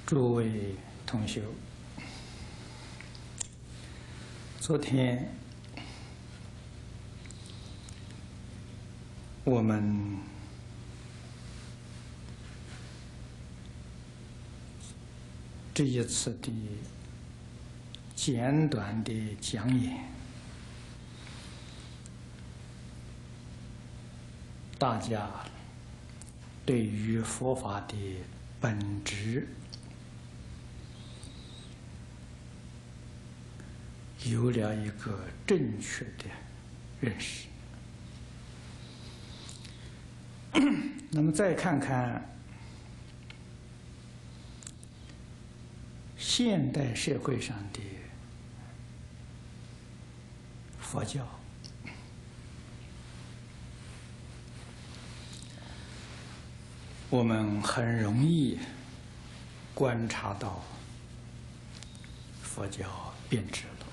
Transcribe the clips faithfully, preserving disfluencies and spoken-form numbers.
诸位同学，昨天我们这一次的简短的讲演，大家对于佛法的本质有了一个正确的认识。那么再看看现代社会上的佛教，我们很容易观察到佛教变质了。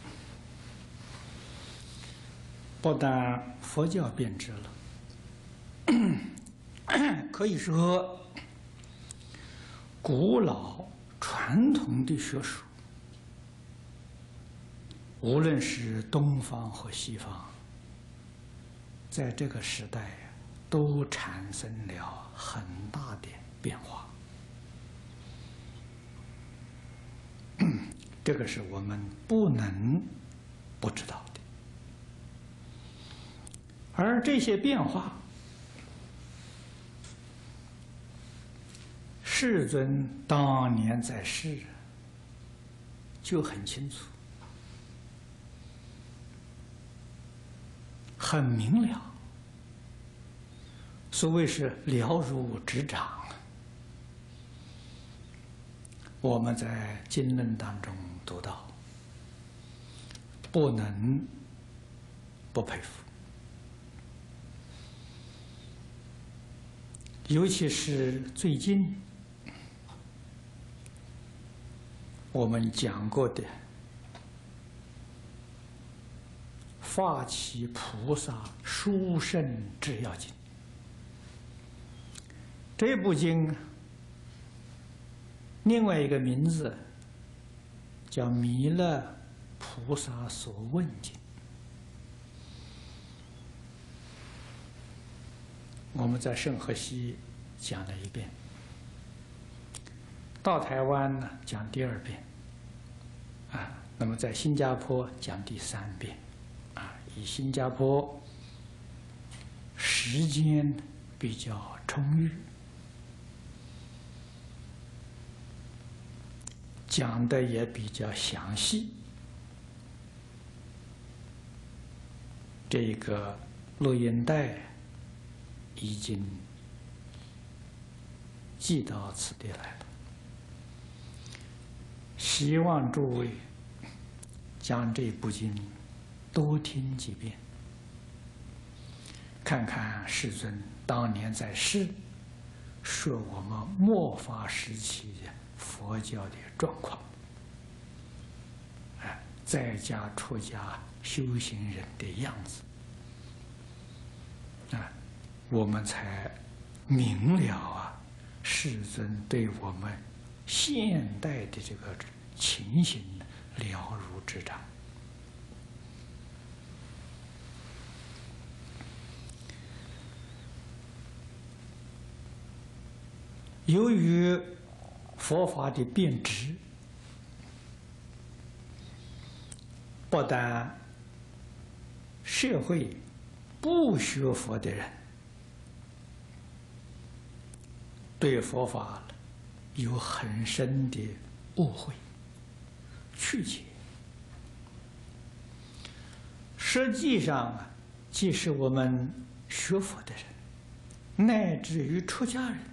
不但佛教变质了，可以说古老传统的学术，无论是东方和西方，在这个时代都产生了很大的变化。这个是我们不能不知道的。而这些变化，世尊当年在世就很清楚，很明了。所谓是了如指掌。我们在经论当中读到，不能不佩服。尤其是最近我们讲过的《发起菩萨殊胜制要经》，这部经另外一个名字叫《弥勒菩萨所问经》。我们在圣荷西讲了一遍，到台湾呢讲第二遍，啊，那么在新加坡讲第三遍，啊，以新加坡时间比较充裕，讲的也比较详细。这个录音带已经寄到此地来了，希望诸位将这部经多听几遍，看看世尊当年在世说我们末法时期的佛教的状况，哎，在家出家修行人的样子，啊，我们才明了啊，世尊对我们现代的这个情形了如指掌。由于佛法的变质，不但社会不学佛的人对佛法有很深的误会、曲解。实际上啊，即使我们学佛的人，乃至于出家人，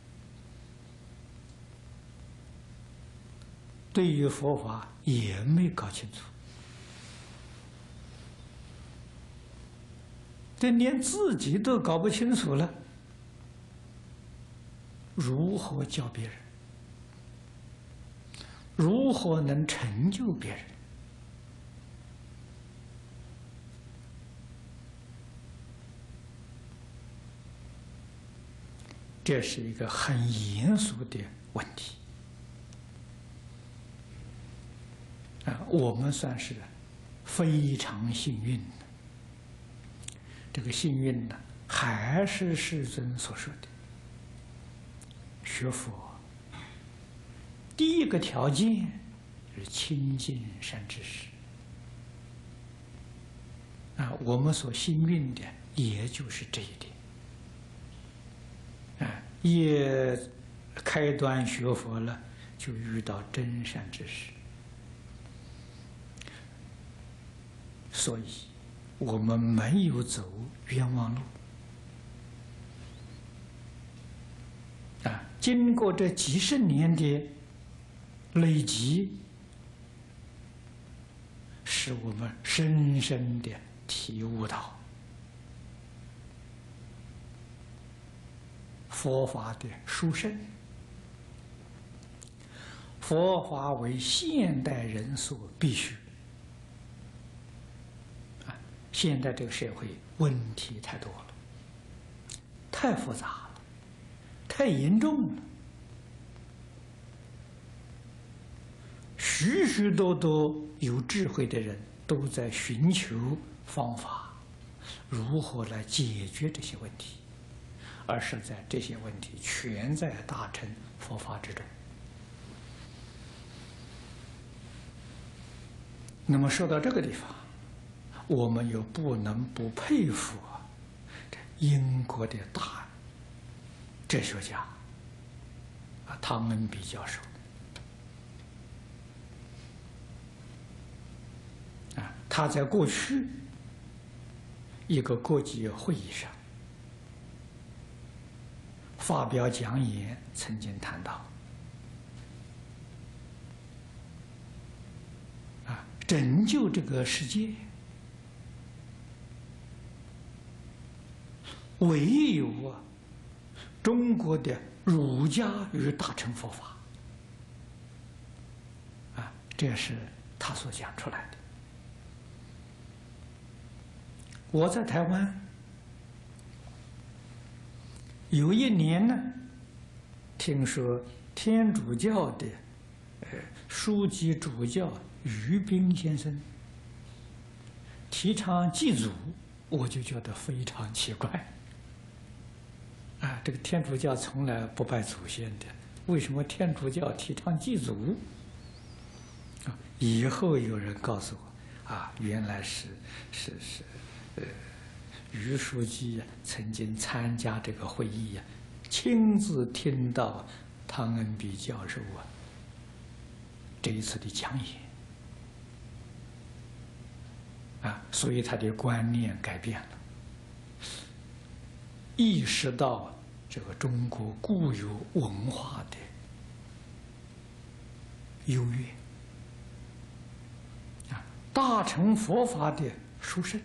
对于佛法也没搞清楚，这连自己都搞不清楚了，如何教别人？如何能成就别人？这是一个很严肃的问题。 啊，我们算是非常幸运的。这个幸运呢，还是世尊所说的，学佛第一个条件是亲近善知识。啊，我们所幸运的也就是这一点。啊，也开端学佛了，就遇到真善知识，所以我们没有走冤枉路。啊，经过这几十年的累积，使我们深深的体悟到佛法的殊胜。佛法为现代人所必须。啊，现在这个社会问题太多了，太复杂了，太严重了，许许多多有智慧的人都在寻求方法，如何来解决这些问题，而实在这些问题全在大乘佛法之中。那么说到这个地方，我们又不能不佩服这英国的大哲学家啊，汤恩比教授啊，他在过去一个国际会议上发表讲演，曾经谈到啊，拯救这个世界，唯有啊中国的儒家与大乘佛法啊，这是他所讲出来的。我在台湾有一年呢，听说天主教的呃书记主教于斌先生提倡祭祖，我就觉得非常奇怪。啊，这个天主教从来不拜祖先的，为什么天主教提倡祭祖？啊，以后有人告诉我，啊，原来是是是，呃，于书记呀曾经参加这个会议呀，亲自听到汤恩比教授啊这一次的讲演，啊，所以他的观念改变了。意识到这个中国固有文化的优越啊，大乘佛法的殊胜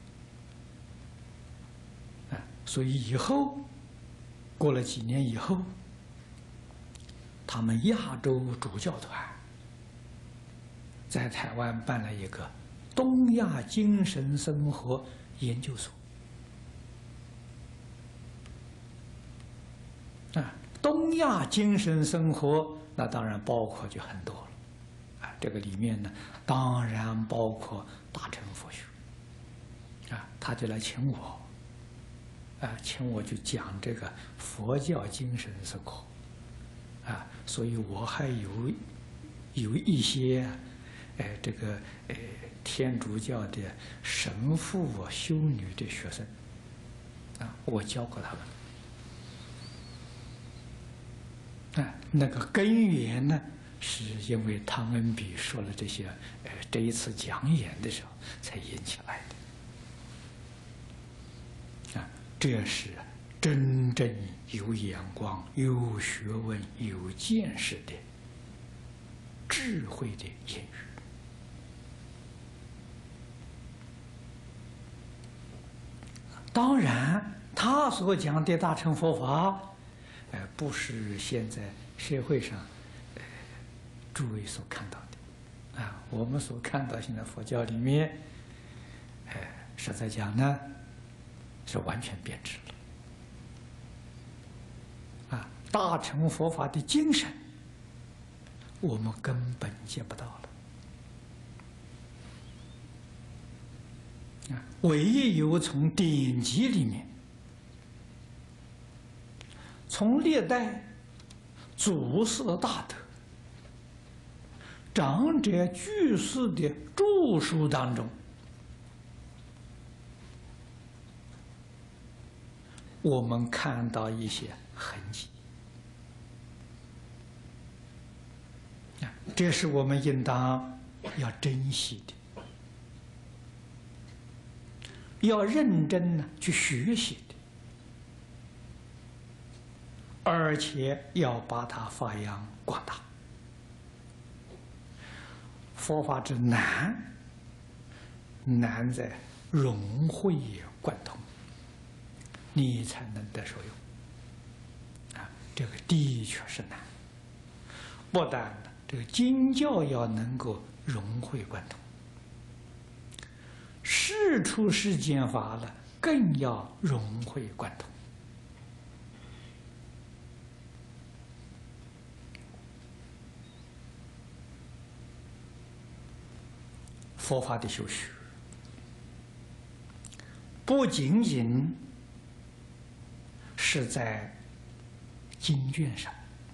啊，所以以后过了几年以后，他们亚洲主教团在台湾办了一个东亚精神生活研究所。啊，东亚精神生活，那当然包括就很多了，啊，这个里面呢，当然包括大乘佛学，啊，他就来请我，啊，请我去讲这个佛教精神生活，啊，所以我还有有一些，哎，这个呃天主教的神父啊、修女的学生，啊，我教过他们。啊，那个根源呢，是因为汤恩比说了这些，呃，这一次讲演的时候才引起来的。啊，这是真正有眼光、有学问、有见识的智慧的言语。当然，他所讲的大乘佛法。呃，不是现在社会上，呃，诸位所看到的，啊，我们所看到现在佛教里面，呃，实在讲呢，是完全变质了，啊，大乘佛法的精神，我们根本见不到了， 啊，唯有从典籍里面，从历代祖师大德、长者居士的著书当中，我们看到一些痕迹。啊，这是我们应当要珍惜的。 要认真呢去学习的，而且要把它发扬光大。佛法之难，难在融会贯通，你才能得受用。啊，这个的确是难。不但这个经教要能够融会贯通。 事出世间法了，更要融会贯通。佛法的修学，不仅仅是在经卷上，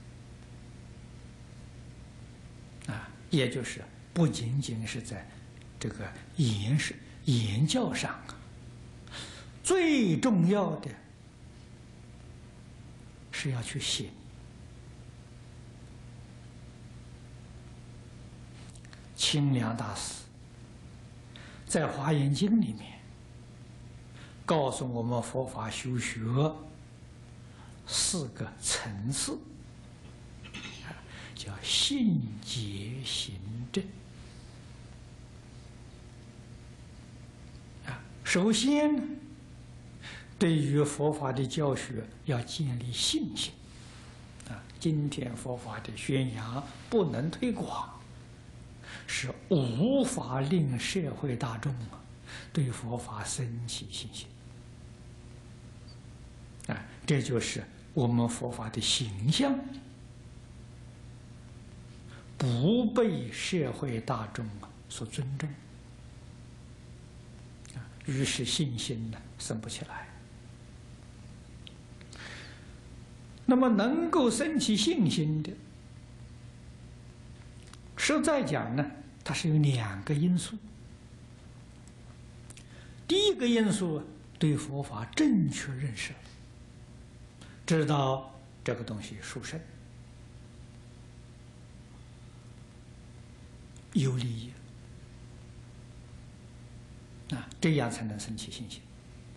啊，也就是不仅仅是在这个言是。 言教上啊，最重要的是要去行。清凉大师在《华严经》里面告诉我们，佛法修学四个层次，叫信解行证。 首先呢，对于佛法的教学要建立信心。啊，今天佛法的宣扬不能推广，是无法令社会大众啊对佛法升起信心。啊，这就是我们佛法的形象不被社会大众啊所尊重。 于是信心呢升不起来。那么能够升起信心的，实在讲呢，它是有两个因素。第一个因素，对佛法正确认识，知道这个东西殊胜，有利益。 啊，这样才能升起信心。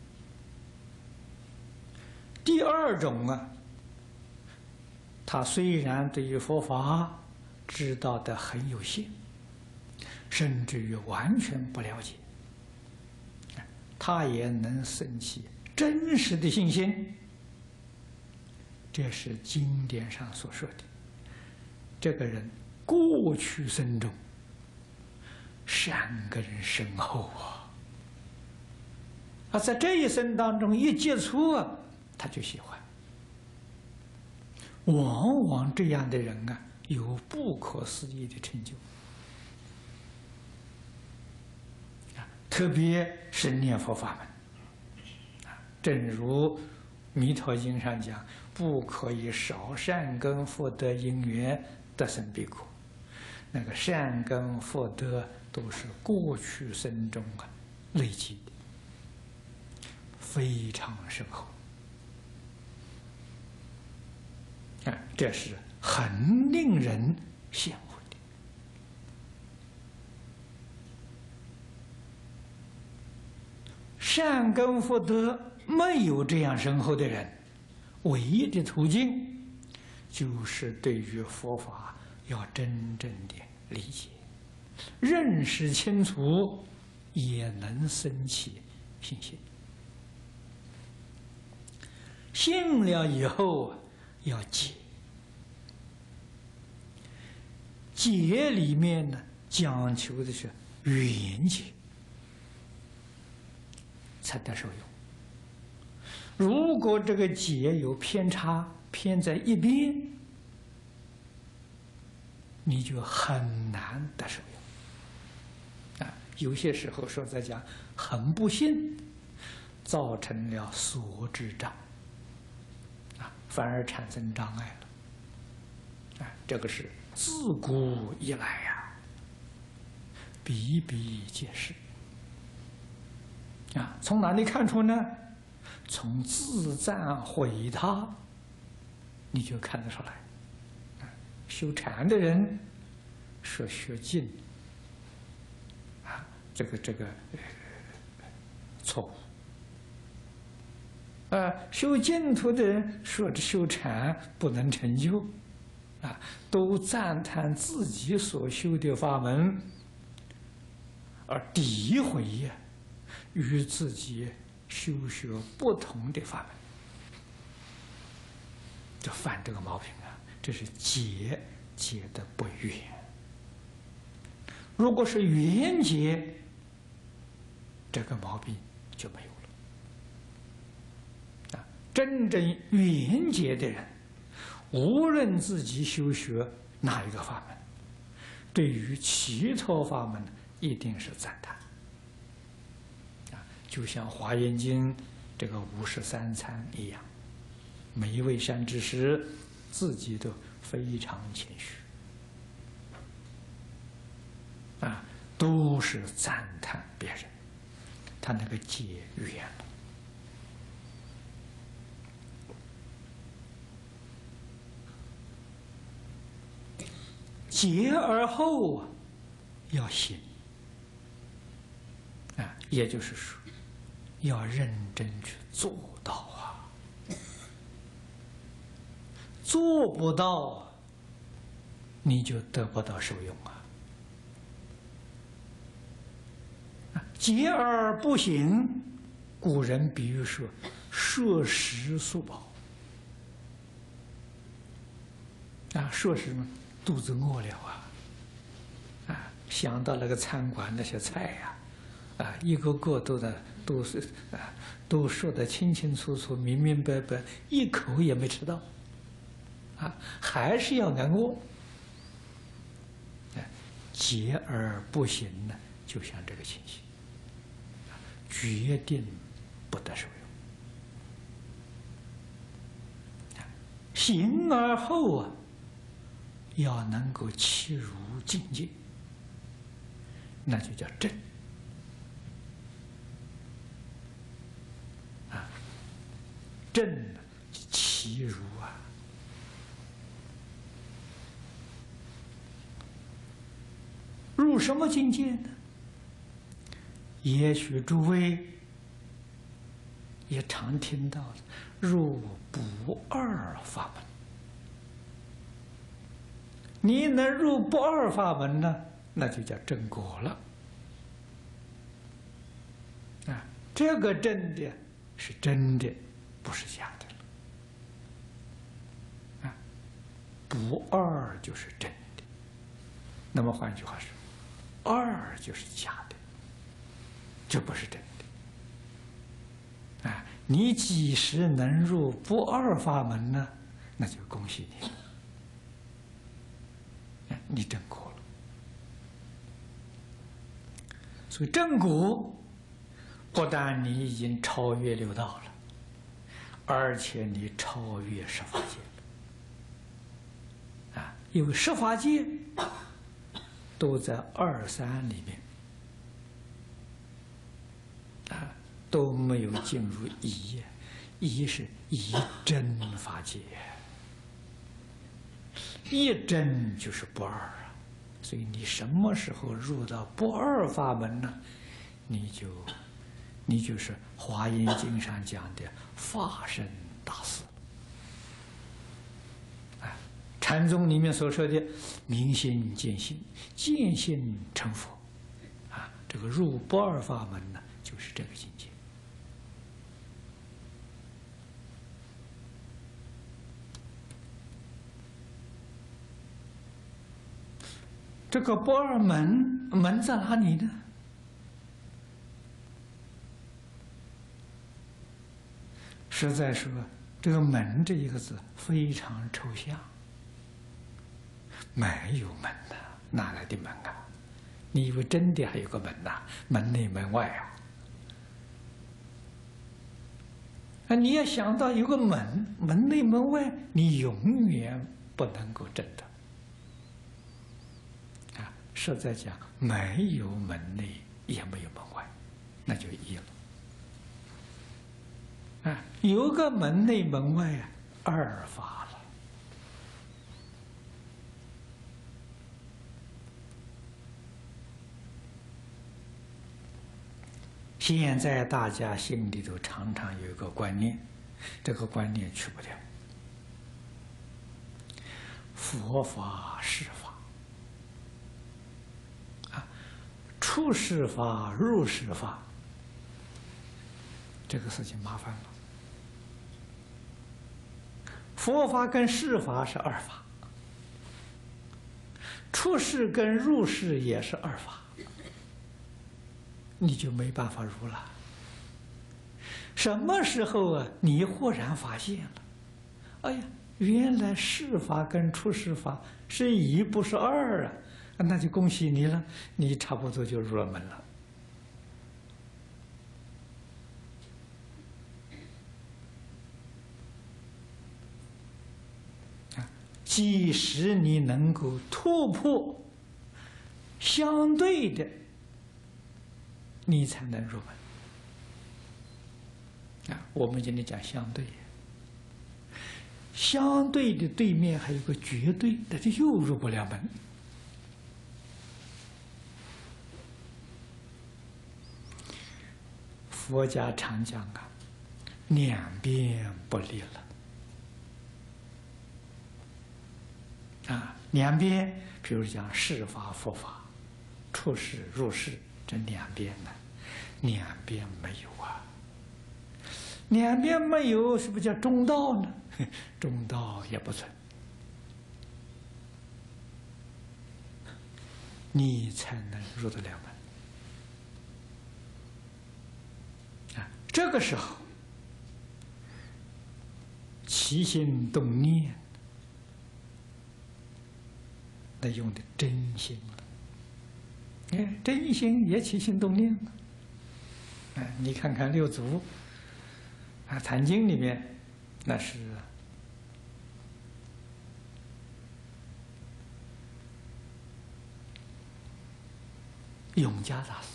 第二种啊，他虽然对于佛法知道的很有限，甚至于完全不了解，他也能升起真实的信心。这是经典上所说的，这个人过去生中善根深厚啊。 啊，在这一生当中一接触啊，他就喜欢。往往这样的人啊，有不可思议的成就。啊，特别是念佛法门，啊，正如《弥陀经》上讲，不可以少善根福德因缘得生彼国。那个善根福德都是过去生中啊累积的。 非常深厚，啊，这是很令人羡慕的。善根福德没有这样深厚的人，唯一的途径就是对于佛法要真正的理解、认识清楚，也能升起信心。 信了以后要解，解里面呢讲求的是圆解，才得受用。如果这个解有偏差，偏在一边，你就很难得受用。啊， 有些时候说在讲很不幸，造成了所知障啊，反而产生障碍了。啊，这个是自古以来呀，比比皆是。啊，从哪里看出呢？从自赞毁他，你就看得出来。修禅的人说学静，啊，这个这个、呃、错误。啊，修净土的人说这修禅不能成就，啊，都赞叹自己所修的法门，而诋毁呀与自己修学不同的法门，就犯这个毛病啊！这是结结的不圆。如果是圆结，这个毛病就没有了。啊，真正圆结的人，无论自己修学哪一个法门，对于其他法门一定是赞叹。就像《华严经》这个五十三参一样，每一位善知识自己都非常谦虚，啊，都是赞叹别人，他那个结缘了。结而后要行啊，也就是说，要认真去做到啊，做不到，你就得不到受用啊。结而不行，古人比喻说，摄食速饱啊，摄食嘛，肚子饿了啊，啊，想到那个餐馆那些菜呀、啊，啊，一个个都在都是啊，都说得清清楚楚、明明白白，一口也没吃到，啊，还是要挨饿。哎，结而不行呢，就像这个情形，决定不得受用。行而后啊，要能够契入境界，那就叫正。啊，正契入啊，入什么境界呢？也许诸位也常听到的，入不二法门。你能入不二法门呢，那就叫正果了。啊，这个正的是真的，不是假的了。啊，不二就是真的。那么换句话说，二就是假的，这不是真的。啊，你几时能入不二法门呢？那就恭喜你了。你正果了，所以正果不但你已经超越六道了，而且你超越十法界了。啊，因为十法界都在二三里面，啊，都没有进入一，一是一真法界。一真就是不二啊，所以你什么时候入到不二法门呢？你就，你就是《华严经》上讲的法身大士。啊，禅宗里面所说的明心见性，见性成佛，啊，这个入不二法门呢，就是这个境界。这个不二门门在哪里呢？实在说，这个门这一个字非常抽象，没有门的，哪来的门啊？ 你以为真的还有个门呐？门内门外啊！啊，你要想到有个门，门内门外，你永远不能够证得。啊，实在讲，没有门内，也没有门外，那就一了。啊，有个门内门外啊，二法了。现在大家心里头常常有一个观念，这个观念去不掉。佛法是法，啊，出世法、入世法，这个事情麻烦了。佛法跟世法是二法，出世跟入世也是二法。你就没办法入了。什么时候啊，你忽然发现了，哎呀，原来世法跟出世法是一不是二啊，那就恭喜你了，你差不多就入了门了。啊，即使你能够突破相对的，你才能入门啊！我们今天讲相对，相对的对面还有个绝对，那就又入不了门。佛家常讲啊，两边不立了啊，两边，比如讲世法、佛法、出世、入世，这两边呢？两边没有啊，两边没有，是不是叫中道呢？中道也不存，你才能入得了门啊！这个时候，起心动念，那用的真心了。哎，真心也起心动念了。哎，你看看六祖啊，《坛经》里面那是永嘉大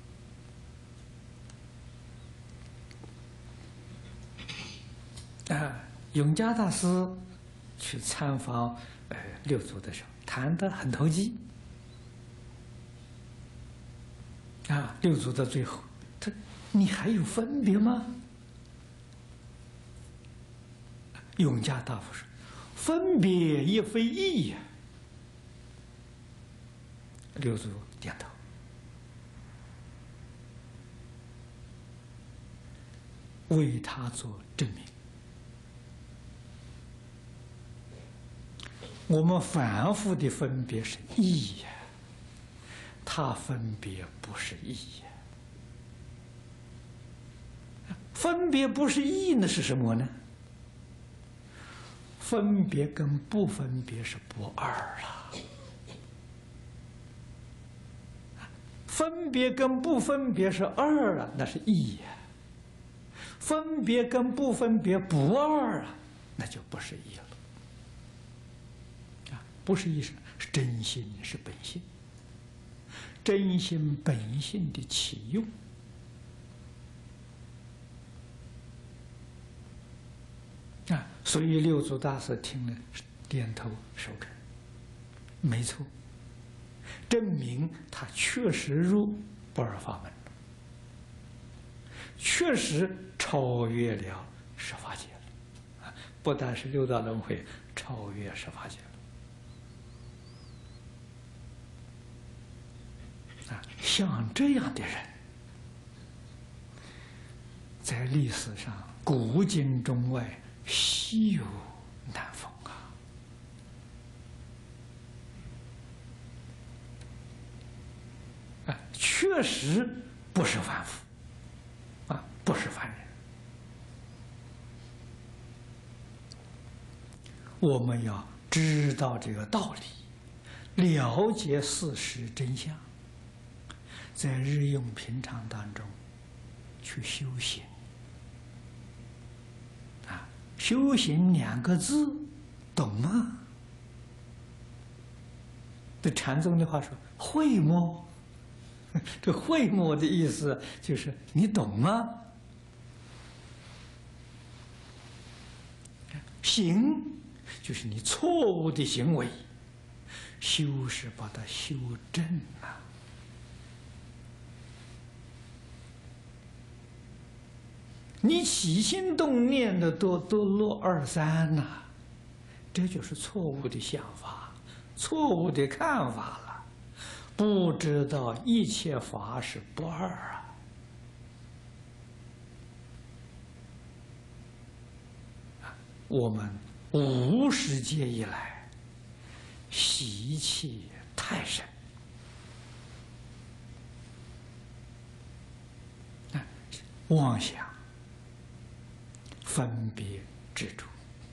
师啊，永嘉大师去参访呃六祖的时候，谈得很投机啊。六祖到最后，他你还有分别吗？永嘉大夫说：“分别亦非义呀。”六祖点头。为他做证明。我们反复的分别是义呀，他分别不是义呀。分别不是义，那是什么呢？分别跟不分别是不二了。分别跟不分别是二啊，那是义呀。分别跟不分别不二啊，那就不是义了。啊，不是义是是真心，是本性。真心本性的起用。啊，所以六祖大师听了点头首肯，没错，证明他确实入不二法门，确实超越了十法界了，啊，不但是六道轮回，超越十法界了。啊，像这样的人，在历史上古今中外稀有难逢啊！啊，确实不是凡夫，啊，不是凡人。我们要知道这个道理，了解事实真相， 在日用平常当中去修行。啊，修行两个字，懂吗？这禅宗的话说，会么？这会么的意思就是你懂吗？行，就是你错误的行为，修是把它修正啊。你起心动念的都都落二三呐、啊，这就是错误的想法，错误的看法了。不知道一切法是不二啊！我们无始劫以来习气太深，啊，妄想、分别、执着，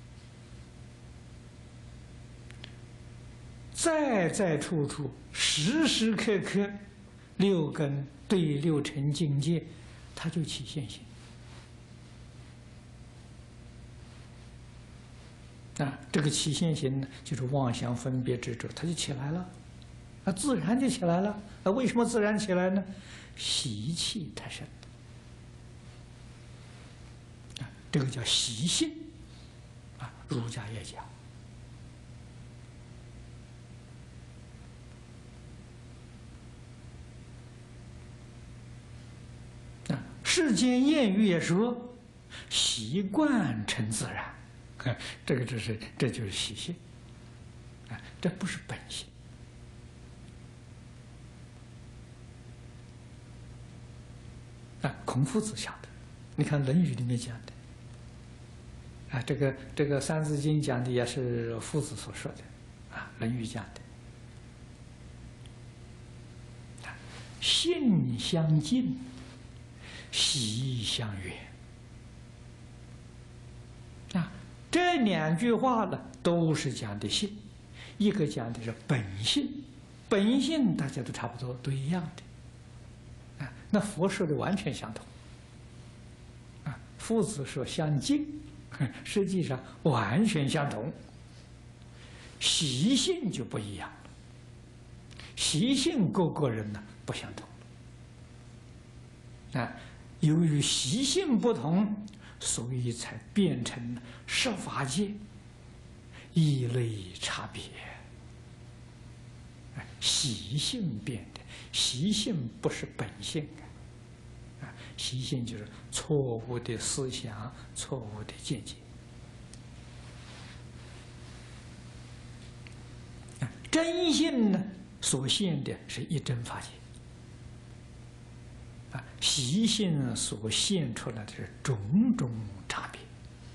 在在处处。时时刻刻，六根对六尘境界，它就起现行。啊，这个起现行呢，就是妄想、分别、执着，它就起来了，啊，自然就起来了。啊，为什么自然起来呢？习气太深。啊，这个叫习性。啊，儒家也讲。世间谚语也说：“习惯成自然。”这个就是这就是习性，啊，这不是本性。啊，孔夫子晓得，你看《论语》里面讲的，啊，这个这个《三字经》讲的也是夫子所说的，啊，《论语》讲的，啊，性相近。习相远啊，这两句话呢，都是讲的性，一个讲的是本性，本性大家都差不多，都一样的啊。那佛说的完全相同啊，夫子说相近，实际上完全相同，习性就不一样了，习性各个人呢不相同啊。由于习性不同，所以才变成了十法界异类差别。习性变的，习性不是本性啊！习性就是错误的思想、错误的见解。真性呢，所现的是一真法界。啊，习性所现出来的是种种差别。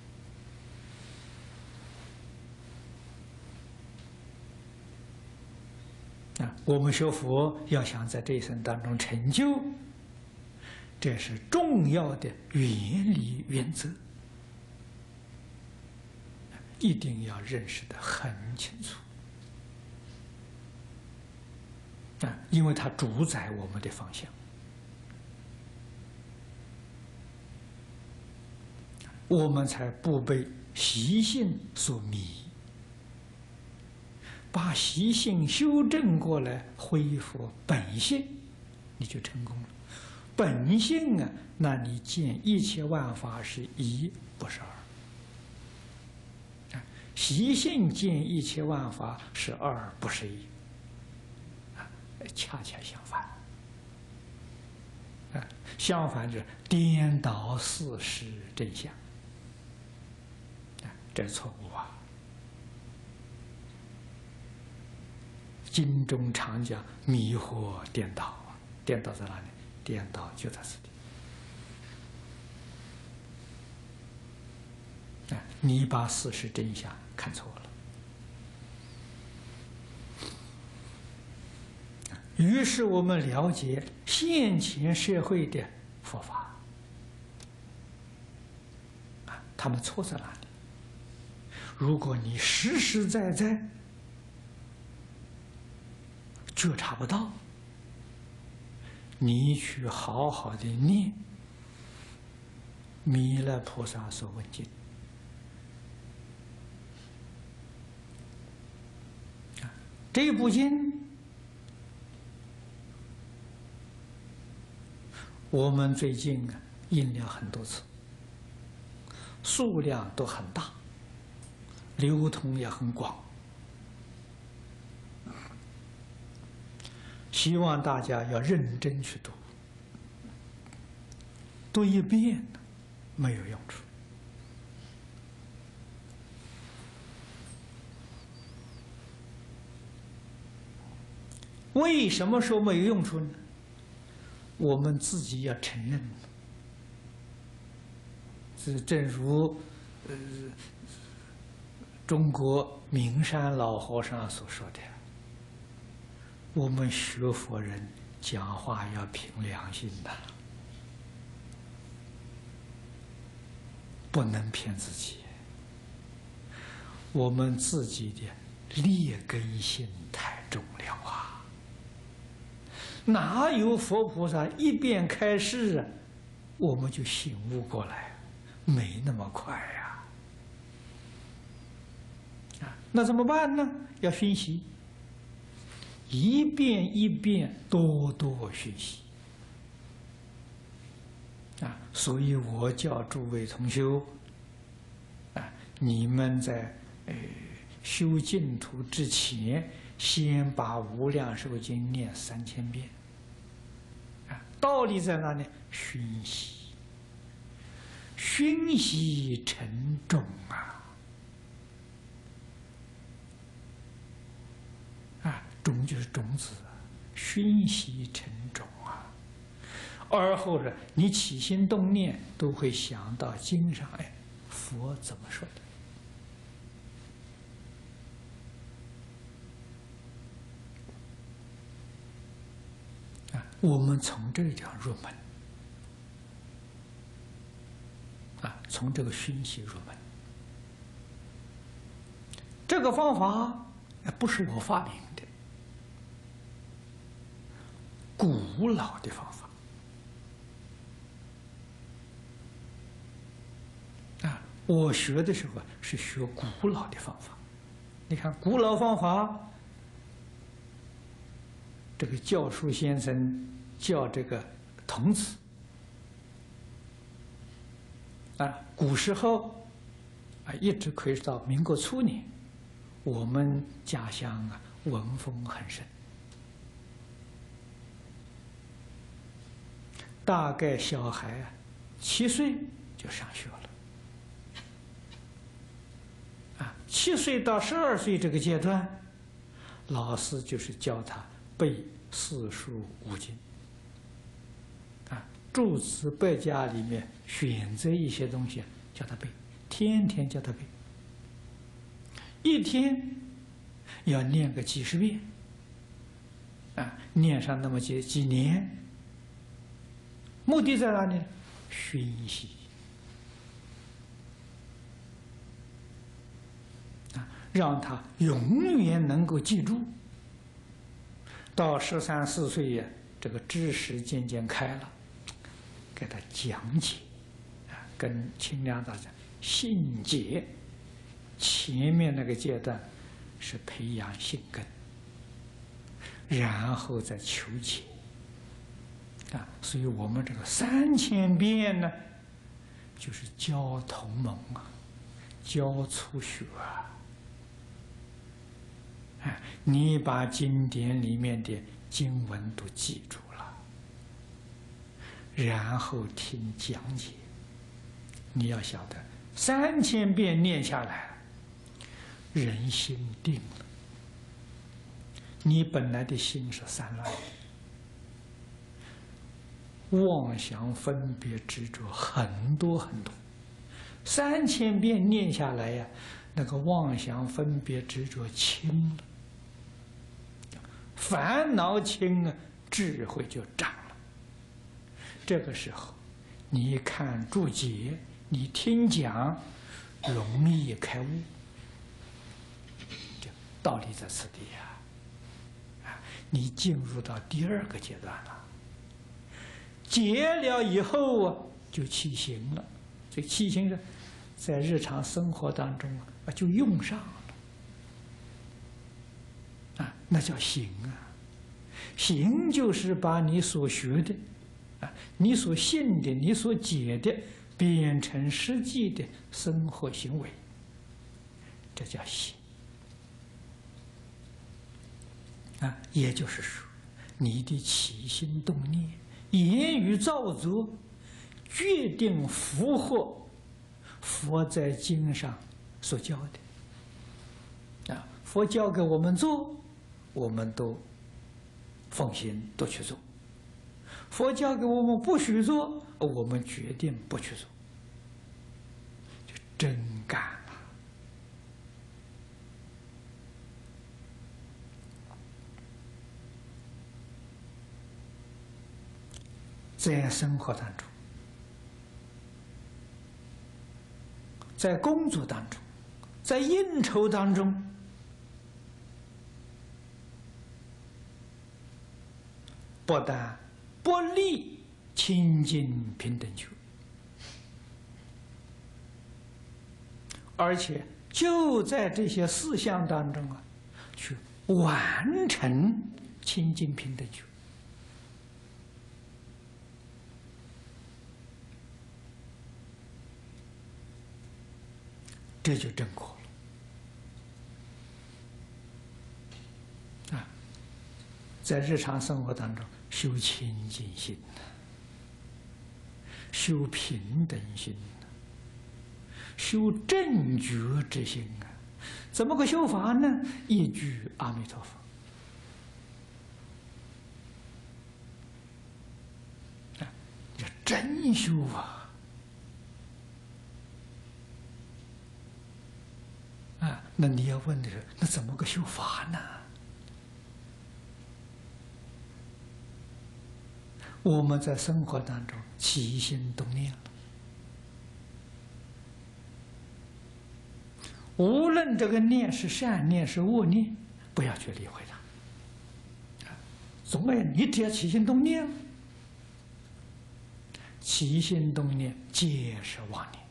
啊，我们学佛要想在这一生当中成就，这是重要的原理原则，一定要认识得很清楚。啊，因为它主宰我们的方向。我们才不被习性所迷，把习性修正过来，恢复本性，你就成功了。本性啊，那你见一切万法是一，不是二；习性见一切万法是二，不是一，啊，恰恰相反。啊，相反就是颠倒事实真相。这错误啊！经中常讲迷惑颠倒，颠倒在哪里？颠倒就在这里。啊，你把事实真相看错了。于是我们了解现前社会的佛法，啊，他们错在哪里？如果你实实在在觉察不到， 你去好好的念弥勒菩萨所闻经。这部经我们最近啊印了很多次，数量都很大，流通也很广。希望大家要认真去读，读一遍没有用处。为什么说没有用处呢？我们自己要承认。是正如呃中国名山老和尚所说的，我们学佛人讲话要凭良心的，不能骗自己。我们自己的劣根性太重了啊！哪有佛菩萨一遍开示啊，我们就醒悟过来？没那么快呀！啊，那怎么办呢？要熏习，一遍一遍多多学习啊！所以我叫诸位同修啊，你们在呃修净土之前，先把《无量寿经》念三千遍啊！道理在哪里？熏习。熏习成种啊！啊，种就是种子，熏习成种啊。而后呢，你起心动念都会想到经上，哎，佛怎么说的？啊，我们从这个地方入门。啊，从这个熏习入门，这个方法不是我发明的，古老的方法。啊，我学的时候是学古老的方法。你看，古老方法，这个教书先生叫这个童子。啊，古时候啊，一直可以到民国初年，我们家乡啊文风很盛，大概小孩啊七岁就上学了。啊，七岁到十二岁这个阶段，老师就是教他背四书五经。啊，诸子百家里面选择一些东西叫他背，天天叫他背，一天要念个几十遍，啊，念上那么几几年，目的在哪里？熏习啊，让他永远能够记住。到十三四岁呀，这个知识渐渐开了，给他讲解啊，跟清凉大讲信解。前面那个阶段是培养性根，然后再求解啊。所以我们这个三千遍呢，就是教同盟啊，教初学啊。哎，你把经典里面的经文都记住了，然后听讲解。你要晓得，三千遍念下来，人心定了。你本来的心是散乱的，妄想分别执着很多很多，三千遍念下来呀，那个妄想分别执着轻了。烦恼轻啊，智慧就长了。这个时候，你看注解，你听讲，容易开悟。这道理在此地呀！啊，你进入到第二个阶段了。 解了以后啊，就起行了。这起行是在日常生活当中啊，就用上了啊，那叫行啊。行就是把你所学的啊，你所信的，你所解的，变成实际的生活行为，这叫行啊。也就是说，你的起心动念、言语造作，决定符合佛在经上所教的啊。佛教给我们做，我们都奉行，都去做；佛教给我们不许做，我们决定不去做，就真干了。在生活当中，在工作当中，在应酬当中，不但不离清净平等觉，而且就在这些事项当中啊，去完成清净平等觉。这就正果了啊！在日常生活当中修清净心呐，修平等心呐，修正觉之心啊！怎么个修法呢？一句阿弥陀佛啊，叫真修啊！啊，那你要问的是，那怎么个修法呢？我们在生活当中起心动念了，无论这个念是善念是恶念，不要去理会它。总而言之，你只要起心动念，起心动念皆是妄念。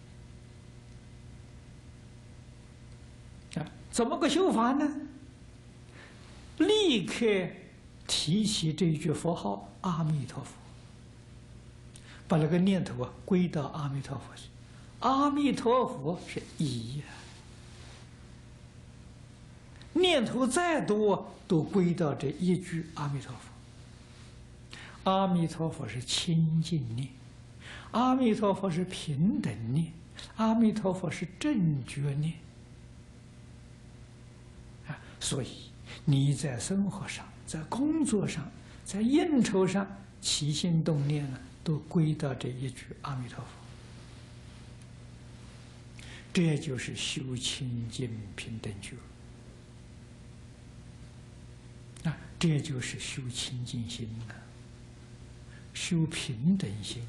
怎么个修法呢？立刻提起这一句佛号阿弥陀佛，把那个念头啊归到阿弥陀佛去。阿弥陀佛是一呀，念头再多都归到这一句阿弥陀佛。阿弥陀佛是清净念，阿弥陀佛是平等念，阿弥陀佛是正觉念。所以你在生活上、在工作上、在应酬上起心动念呢，都归到这一句阿弥陀佛。这就是修清净平等觉啊，这就是修清净心啊，修平等心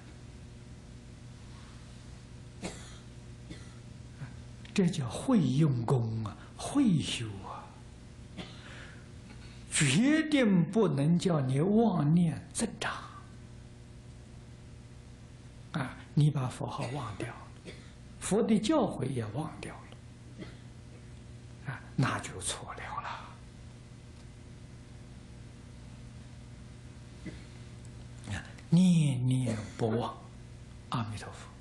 啊，这叫会用功啊，会修啊。决定不能叫你妄念增长啊！你把佛号忘掉了，佛的教诲也忘掉了啊，那就错了了。念念不忘阿弥陀佛，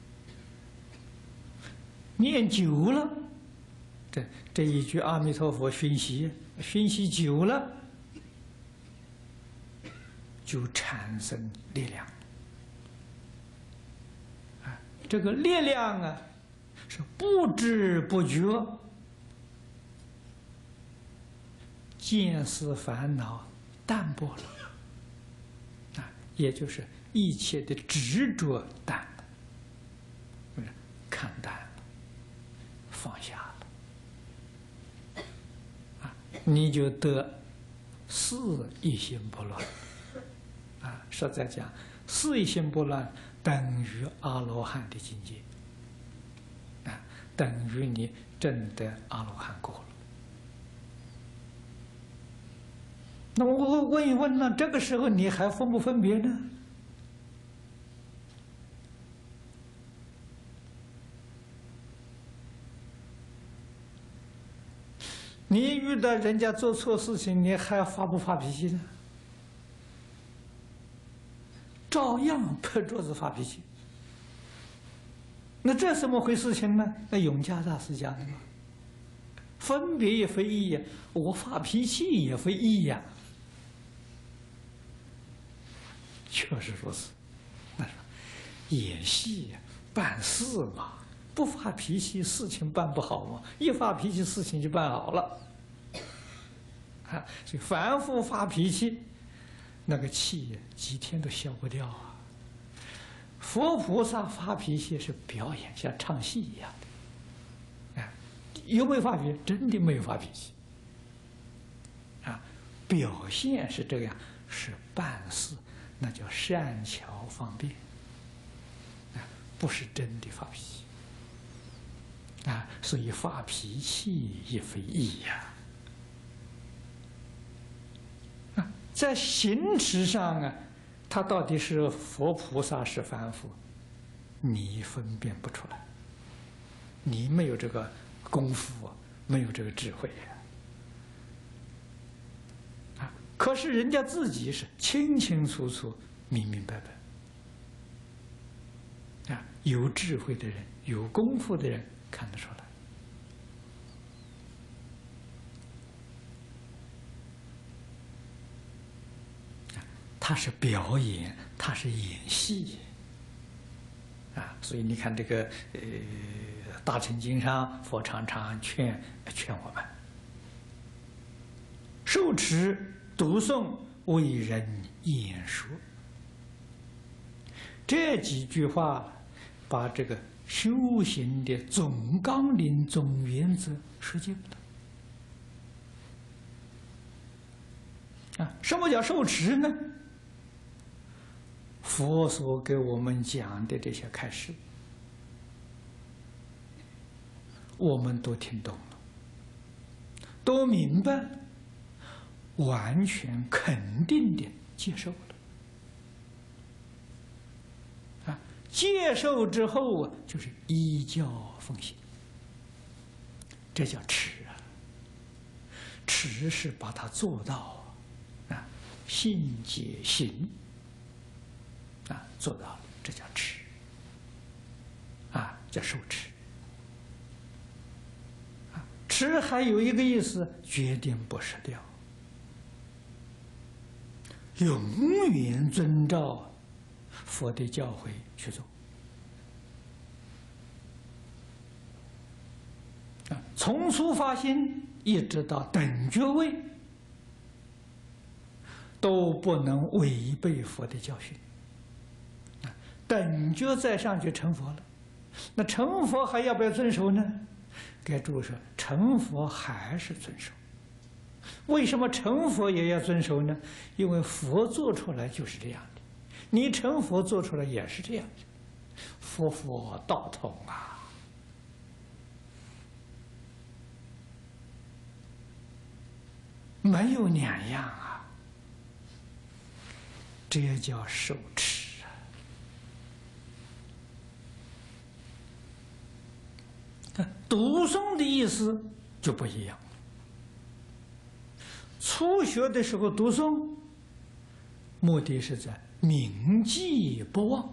念久了，这这一句阿弥陀佛熏习。熏习久了，就产生力量啊！这个力量啊，是不知不觉，见思烦恼淡薄了啊，也就是一切的执着淡了，看淡了，放下了。你就得四一心不乱啊！实在讲，四一心不乱等于阿罗汉的境界啊，等于你证得阿罗汉果了。那我问一问呢，这个时候你还分不分别呢？ 你遇到人家做错事情，你还发不发脾气呢？照样拍桌子发脾气。那这怎么回事情呢？那永嘉大师讲的嘛，分别也非义呀，我发脾气也非义呀，确实如此。那演戏呀，办事嘛，不发脾气事情办不好嘛，一发脾气事情就办好了。啊，所以反复发脾气，那个气几天都消不掉啊。佛菩萨发脾气是表演，像唱戏一样的。啊，有没有发脾气？真的没有发脾气。啊，表现是这样，是办事，那叫善巧方便。啊，不是真的发脾气。啊，所以发脾气也非义呀。啊，在行持上啊。他到底是佛菩萨是凡夫，你分辨不出来，你没有这个功夫，没有这个智慧啊！可是人家自己是清清楚楚、明明白白啊！有智慧的人、有功夫的人看得出来。他是表演，他是演戏啊，所以你看这个呃《大乘经》上，佛常常劝劝我们：受持读诵为人演说。这几句话把这个修行的总纲领、总原则说尽了啊。什么叫受持呢？佛所给我们讲的这些开示，我们都听懂了，都明白，完全肯定的接受了。啊，接受之后啊，就是依教奉行，这叫持啊。持是把它做到啊，信解行。啊，做到了，这叫持，啊，叫受持。啊，持还有一个意思，决定不失掉，永远遵照佛的教诲去做。啊，从初发心一直到等觉位，都不能违背佛的教训。等觉再上去成佛了，那成佛还要不要遵守呢？该注说，成佛还是遵守。为什么成佛也要遵守呢？因为佛做出来就是这样的，你成佛做出来也是这样的，佛佛道统啊。没有两样啊，这叫受持。读诵的意思就不一样了。初学的时候读诵，目的是在铭记不忘，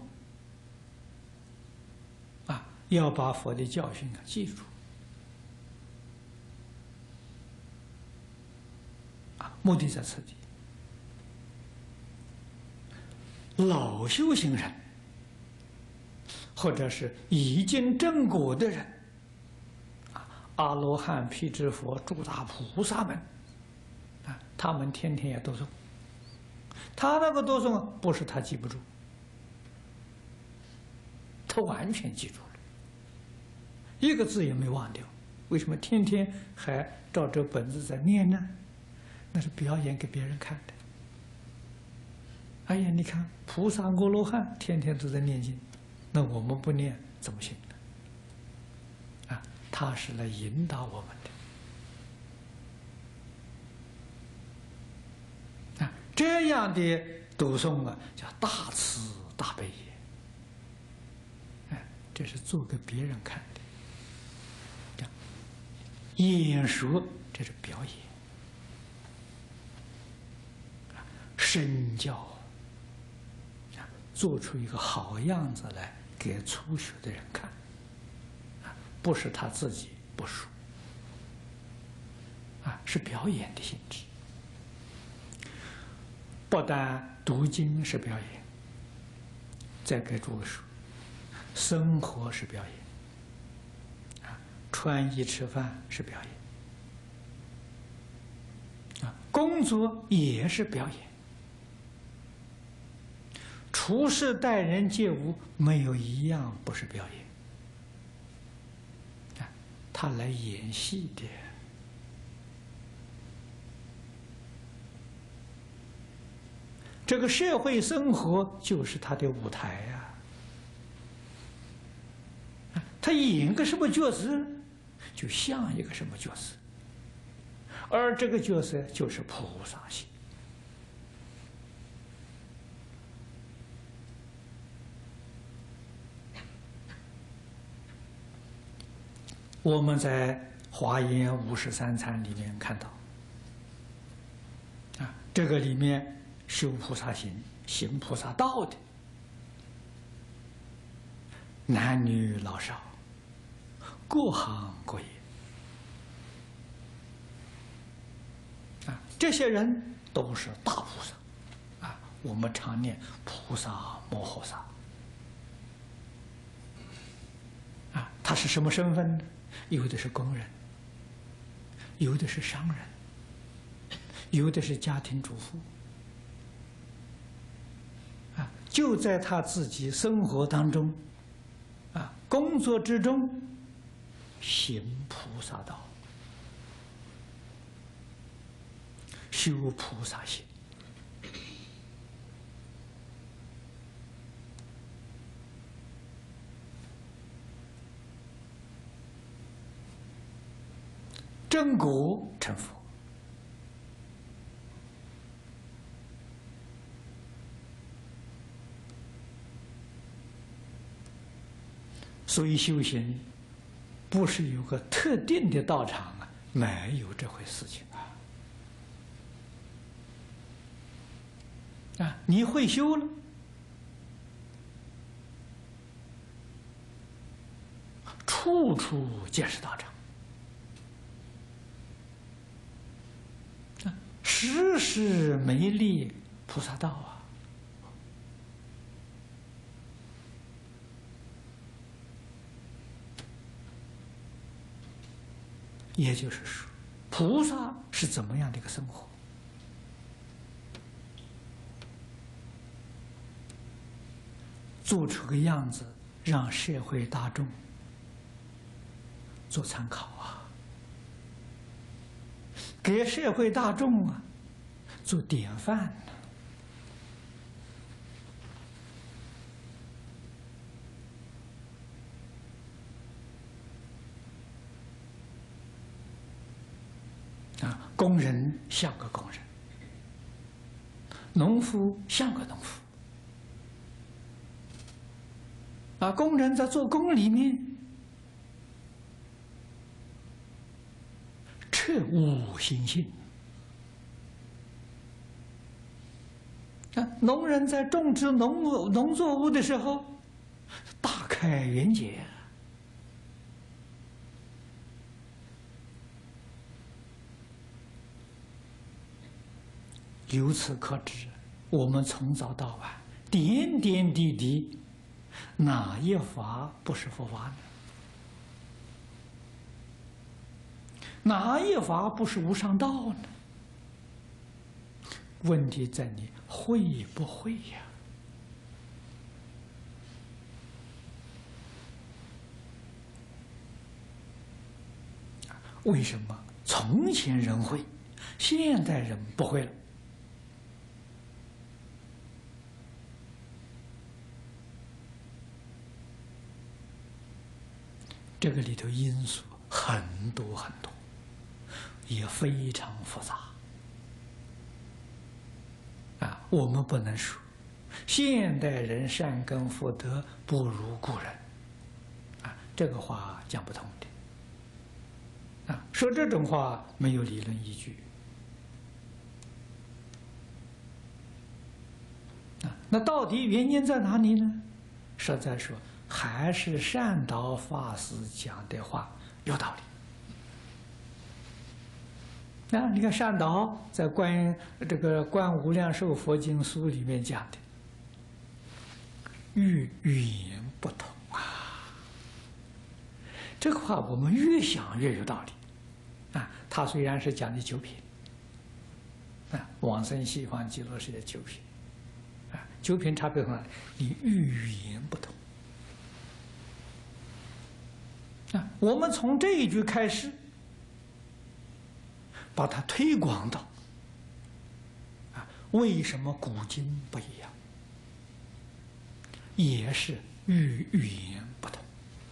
啊，要把佛的教训啊记住，啊，目的在此地。老修行人，或者是已经证果的人。阿罗汉、辟支佛、诸大菩萨们，啊，他们天天也读诵。他那个读诵不是他记不住，他完全记住了，一个字也没忘掉。为什么天天还照着本子在念呢？那是表演给别人看的。哎呀，你看菩萨、阿罗汉天天都在念经，那我们不念怎么行呢？啊，他是来引导我们的。啊，这样的读诵啊，叫大慈大悲也。哎，这是做给别人看的。演说， 这是表演。身教啊，做出一个好样子来给初学的人看，啊，不是他自己不熟，啊，是表演的性质。不但读经是表演，再给诸位说，生活是表演，啊，穿衣吃饭是表演，啊，工作也是表演。处事待人接物，没有一样不是表演。啊，他来演戏的。这个社会生活就是他的舞台呀。啊，他演个什么角色，就像一个什么角色，而这个角色就是菩萨行。我们在《华严五十三参》里面看到，啊，这个里面修菩萨行、行菩萨道的，男女老少，各行各业，啊，这些人都是大菩萨，啊，我们常念菩萨摩诃萨，啊，他是什么身份呢？有的是工人，有的是商人，有的是家庭主妇，啊，就在他自己生活当中，啊，工作之中行菩萨道，修菩萨行。正果成佛，所以修行不是有个特定的道场啊，没有这回事情啊！啊，你会修了，处处皆是道场。时时没立菩萨道啊！也就是说，菩萨是怎么样的一个生活？做出个样子，让社会大众做参考啊，给社会大众啊做典范呢。啊，工人像个工人，农夫像个农夫。啊，工人在做工里面彻悟心性。啊，农人在种植农物农作物的时候，大开眼界。由此可知，我们从早到晚，点点滴滴，哪一法不是佛法呢？哪一法不是无上道呢？问题在你会不会呀？为什么从前人会，现代人不会了？这个里头因素很多很多，也非常复杂。啊，我们不能说现代人善根福德不如古人，啊，这个话讲不通的。 啊，说这种话没有理论依据。啊，那到底原因在哪里呢？实在说，还是善导法师讲的话有道理。那你看善导在《观这个观无量寿佛经书》里面讲的，与语言不同啊。这个话我们越想越有道理啊。他虽然是讲的九品啊，往生西方极乐世界九品啊，九品差别在哪里？你与语言不同啊。我们从这一句开始，把它推广到啊，为什么古今不一样？也是与语言不同。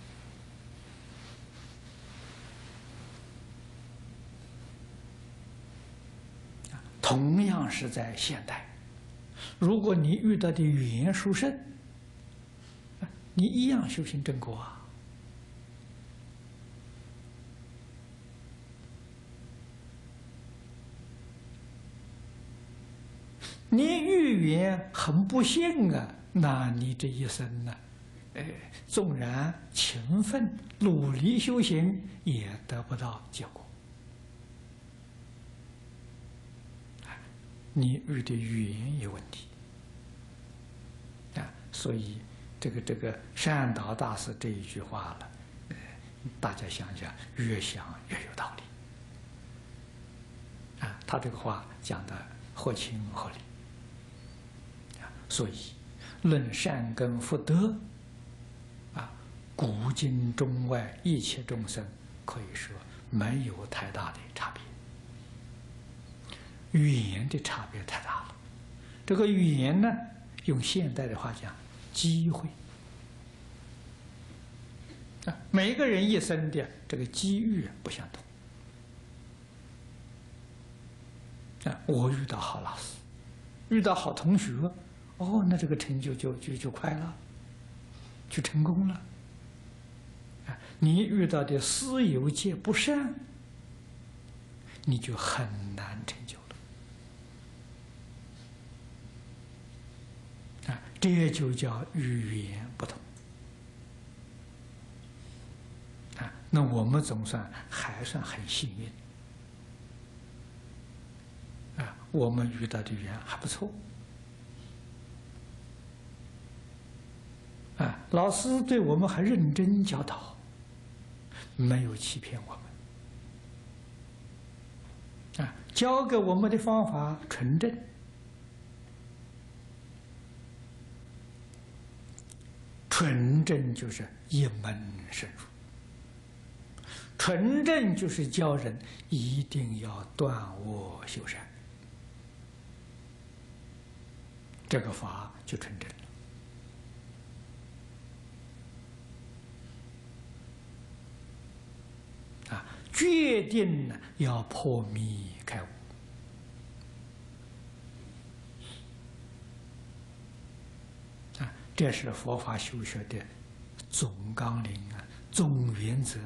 同样是在现代，如果你遇到的语言殊胜，你一样修行正果啊。你语言很不幸啊，那你这一生呢，哎，纵然勤奋努力修行，也得不到结果。你遇的语言有问题啊，所以这个这个善导大师这一句话了，呃，大家想想，越想越有道理啊。他这个话讲的合情合理啊，所以论善根福德啊，古今中外一切众生可以说没有太大的差别。语言的差别太大了，这个语言呢，用现代的话讲，机会啊，每个人一生的这个机遇不相同啊。我遇到好老师，遇到好同学，哦，那这个成就就就就快了，就成功了啊。你遇到的私有界不善，你就很难成就了。啊，这就叫语言不同啊。那我们总算还算很幸运啊，我们遇到的缘还不错啊。老师对我们还认真教导，没有欺骗我们啊，教给我们的方法纯正。纯正就是一门深入，纯正就是教人一定要断恶修善，这个法就纯正了啊！决定呢要破迷开悟啊！这是佛法修学的总纲领啊，总原则。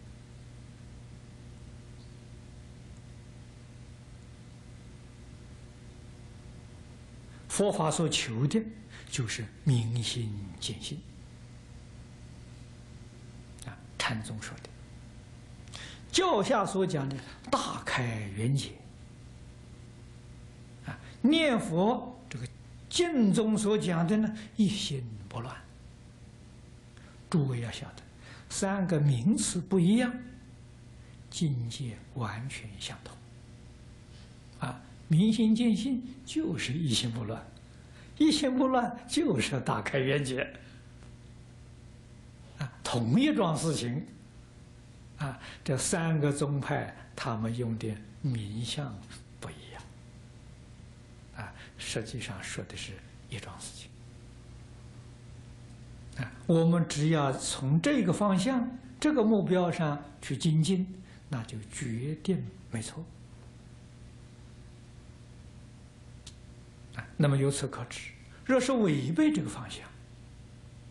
佛法所求的就是明心见性啊，禅宗说的。教下所讲的大开圆解啊，念佛这个经中所讲的呢，一心不乱。诸位要晓得，三个名词不一样，境界完全相同啊。明心见性就是一心不乱，一心不乱就是大开圆解啊，同一桩事情啊，这三个宗派他们用的名相不一样啊，实际上说的是一桩事情啊。我们只要从这个方向、这个目标上去精进，那就决定没错啊。那么由此可知，若是违背这个方向，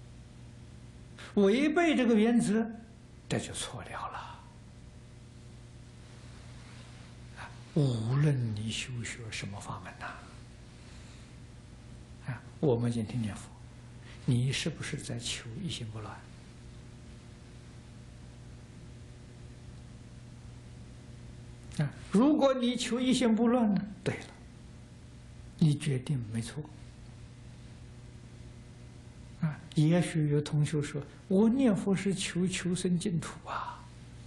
违背这个原则，这就错了了无论你修学什么法门呐，啊，我们今天念佛，你是不是在求一心不乱？啊，如果你求一心不乱呢？对了，你决定没错。啊，也许有同学说，我念佛是求求生净土啊。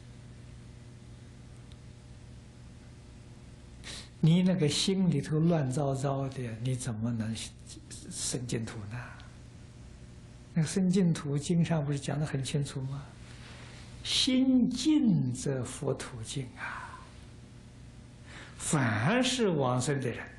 你那个心里头乱糟糟的，你怎么能生净土呢？那个生净土经上不是讲得很清楚吗？心净则佛土净啊！凡是往生的人，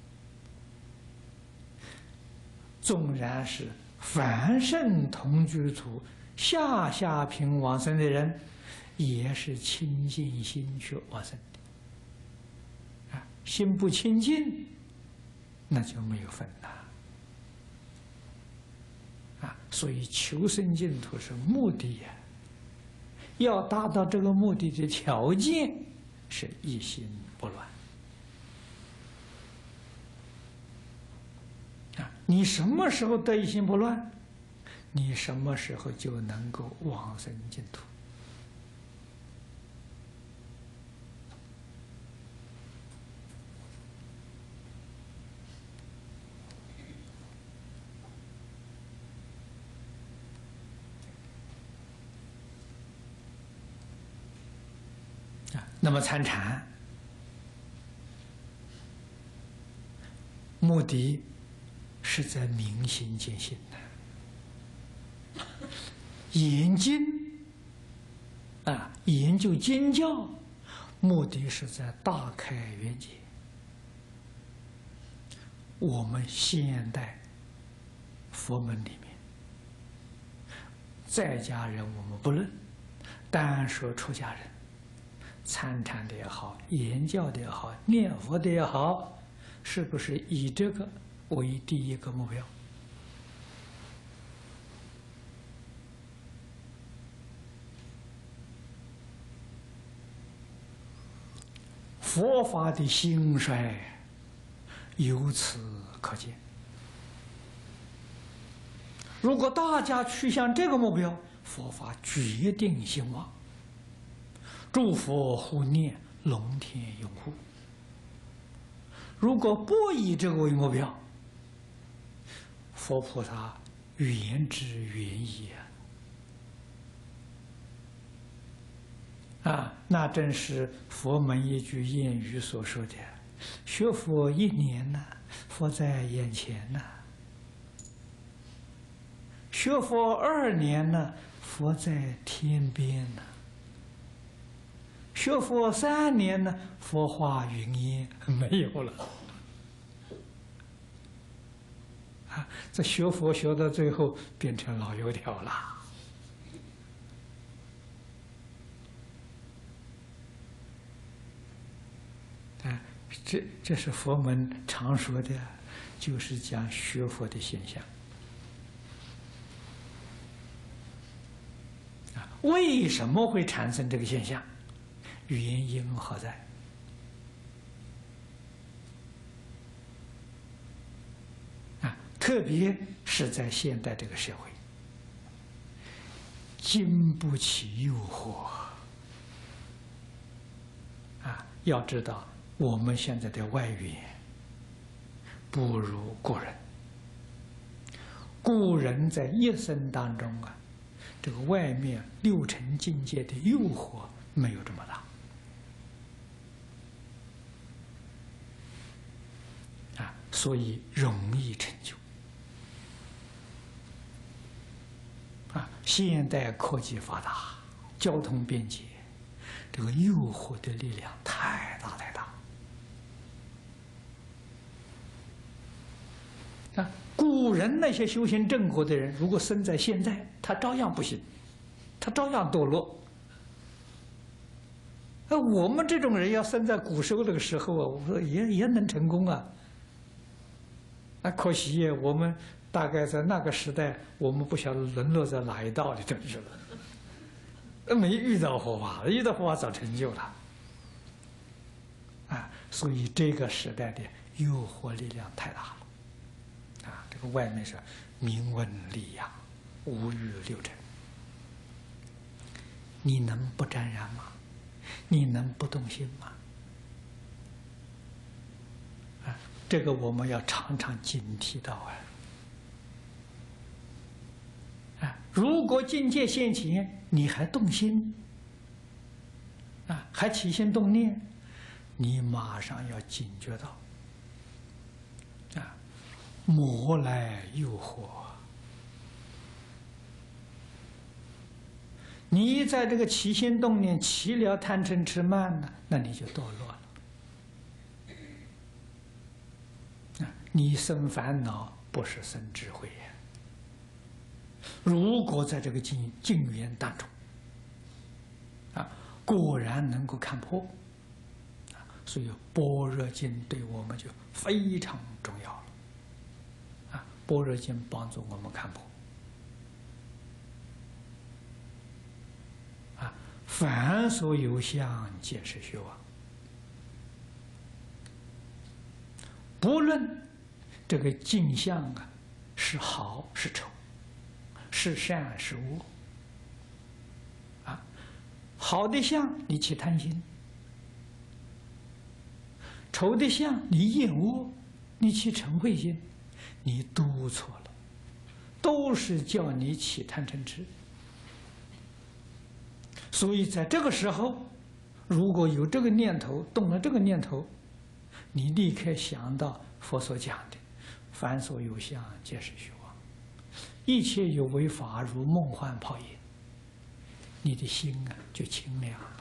纵然是凡圣同居土下下品往生的人，也是清净心去往生的。啊，心不清净，那就没有分了。啊，所以求生净土是目的呀。要达到这个目的的条件是一心不乱。啊，你什么时候得一心不乱，你什么时候就能够往生净土。那么参禅目的是在明心见性的，研经啊，研究经教，目的是在大开圆解。我们现代佛门里面，在家人我们不论，单说出家人。参禅的也好，言教的也好，念佛的也好，是不是以这个为第一个目标？佛法的兴衰由此可见。如果大家趋向这个目标，佛法决定兴旺。诸佛护念，龙天拥护。如果不以这个为目标，佛菩萨原之原矣啊！啊，那正是佛门一句谚语所说的：“学佛一年呢，佛在眼前呢；学佛二年呢，佛在天边呢。”学佛三年呢，佛化云烟没有了。啊，这学佛学到最后变成老油条了。啊，这这是佛门常说的，就是讲学佛的现象。啊，为什么会产生这个现象？原因何在？啊，特别是在现代这个社会，经不起诱惑。啊，要知道我们现在的外援不如古人。古人在一生当中啊，这个外面六尘境界的诱惑没有这么大。啊，所以容易成就。啊，现代科技发达，交通便捷，这个诱惑的力量太大太大。啊，古人那些修行正果的人，如果生在现在，他照样不行，他照样堕落。那我们这种人要生在古时候那个时候啊，我说也也能成功啊。啊，可惜我们大概在那个时代，我们不晓得沦落在哪一道里头去了，没遇到佛法，遇到佛法早成就了。啊， 所以这个时代的诱惑力量太大了。啊，这个外面是明文利养，五欲六尘，你能不沾染吗？你能不动心吗？啊，这个我们要常常警惕到啊。啊，如果境界现前，你还动心，啊，还起心动念，你马上要警觉到，啊，魔来诱惑。你在这个起心动念起了贪嗔痴慢呢，那你就堕落了。啊，你生烦恼不是生智慧呀。如果在这个境境缘当中，啊，果然能够看破，啊，所以般若经对我们就非常重要了。啊，般若经帮助我们看破。啊，凡所有相，皆是虚妄。不论这个境相啊，是好是丑，是善是恶，啊，好的相你起贪心，丑的相你厌恶，你起嗔恚心，你都错了，都是叫你起贪嗔痴。所以在这个时候，如果有这个念头，动了这个念头，你立刻想到佛所讲的“凡所有相，皆是虚妄”，一切有为法如梦幻泡影，你的心啊就清凉了，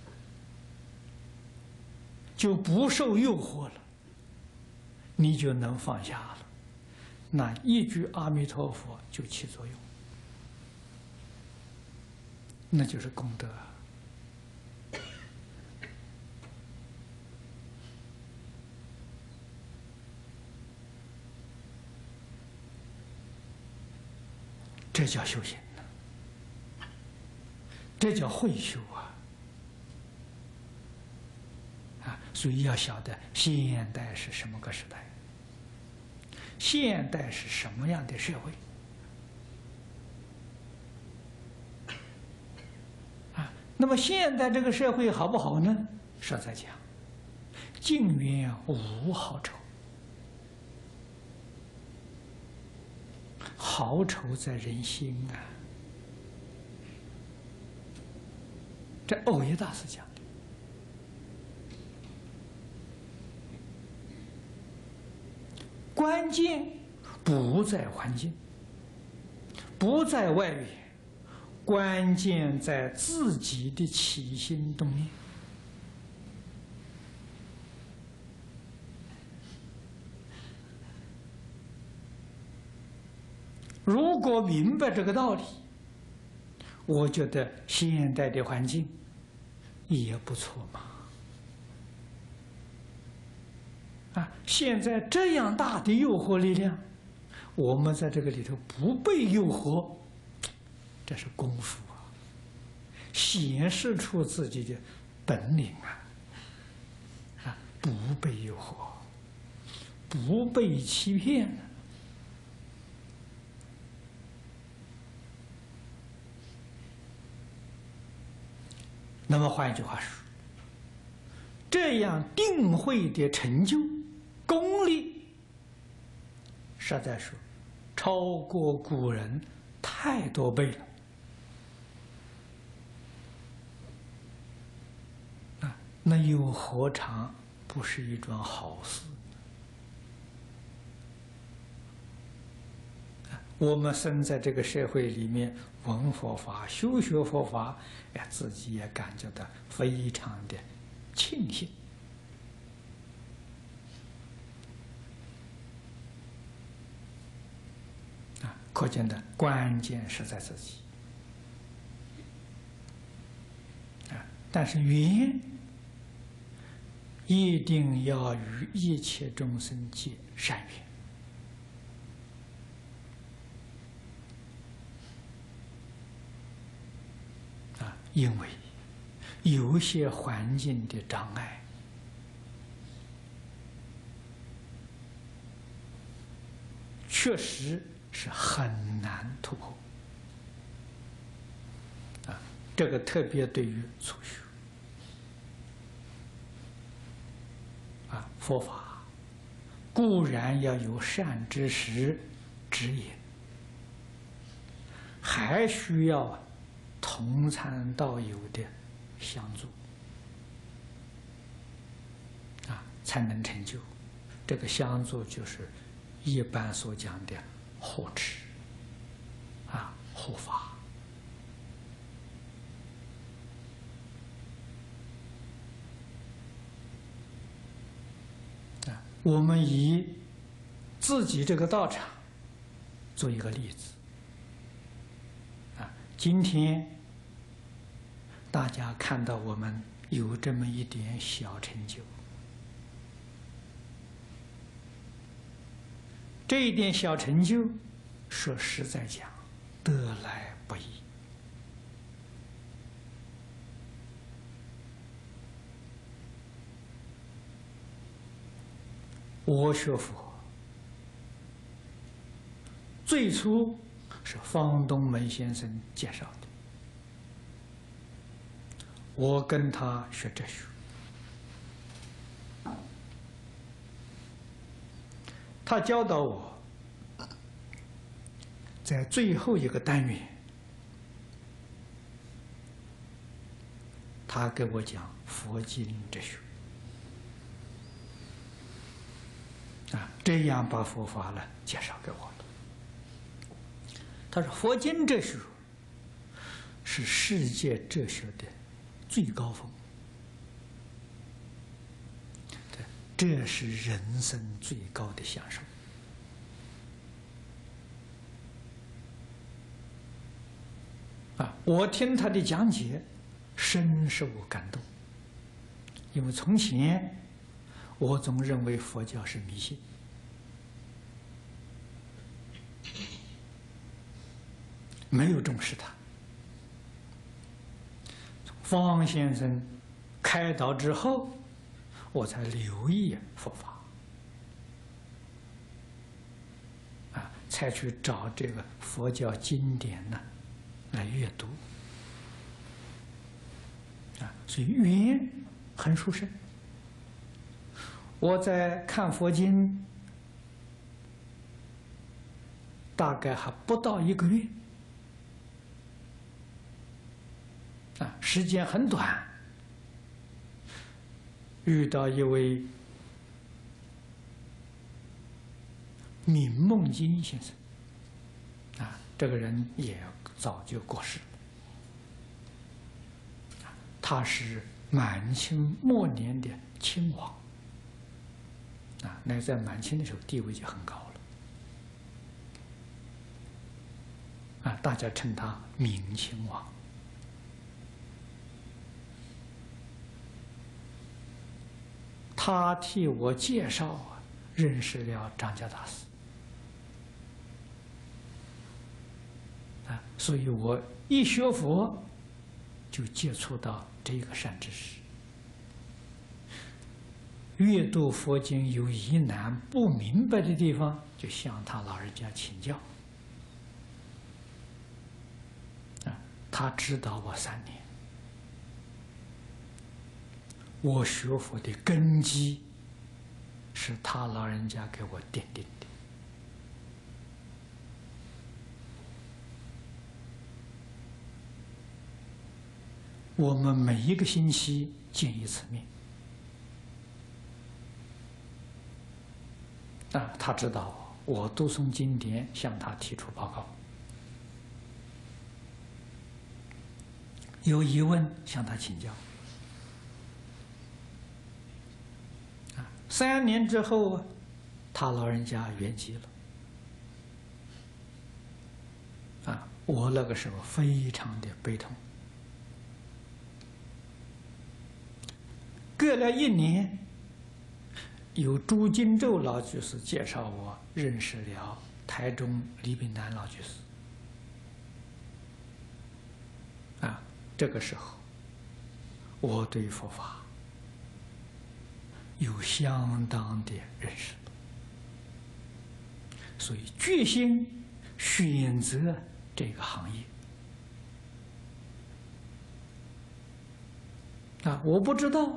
就不受诱惑了，你就能放下了。那一句阿弥陀佛就起作用，那就是功德。这叫修行呢，这叫会修啊！啊，所以要晓得现代是什么个时代，现代是什么样的社会啊？那么现在这个社会好不好呢？实在讲，境缘无好丑。好丑在人心啊！这藕益大师讲的。关键不在环境，不在外缘，关键在自己的起心动念。如果明白这个道理，我觉得现代的环境也不错嘛。啊，现在这样大的诱惑力量，我们在这个里头不被诱惑，这是功夫啊，显示出自己的本领啊！啊，不被诱惑，不被欺骗。那么换一句话说，这样定慧的成就功力，实在说超过古人太多倍了啊！那又何尝不是一桩好事？我们生在这个社会里面，闻佛法、修学佛法，哎，自己也感觉到非常的庆幸啊！可见的关键是在自己啊！但是缘一定要与一切众生结善缘。因为有些环境的障碍， 确实是很难突破。啊，这个特别对于初学。啊，佛法固然要有善知识指引，还需要同参道友的相助，啊，才能成就。这个相助就是一般所讲的护持，啊，护法。我们以自己这个道场做一个例子啊，今天大家看到我们有这么一点小成就，这一点小成就，说实在讲，得来不易。我学佛最初是方东梅先生介绍的，我跟他学哲学，他教导我，在最后一个单元，他给我讲佛经哲学。啊，这样把佛法呢介绍给我了。他说，佛经哲学是世界哲学的最高峰，这是人生最高的享受。啊，我听他的讲解，深受感动，因为从前我总认为佛教是迷信，没有重视它。方先生开导之后，我才留意佛法，啊，才去找这个佛教经典呢来阅读，啊，所以缘很殊胜。我在看佛经，大概还不到一个月，啊，时间很短。遇到一位闵梦金先生，啊，这个人也早就过世了，他是满清末年的亲王。啊，那在满清的时候地位就很高了，啊，大家称他明亲王。他替我介绍啊，认识了张家大师，啊，所以我一学佛就接触到这个善知识。阅读佛经有疑难不明白的地方，就向他老人家请教。啊，他指导我三年，我学佛的根基是他老人家给我奠定的。我们每一个星期见一次面。啊，他知道我读诵经典，向他提出报告，有疑问向他请教。啊，三年之后，他老人家圆寂了。啊，我那个时候非常的悲痛。隔了一年。由朱金洲老居士介绍我认识了台中李炳南老居士。啊，这个时候，我对佛法有相当的认识， 所以决心选择这个行业。啊，我不知道，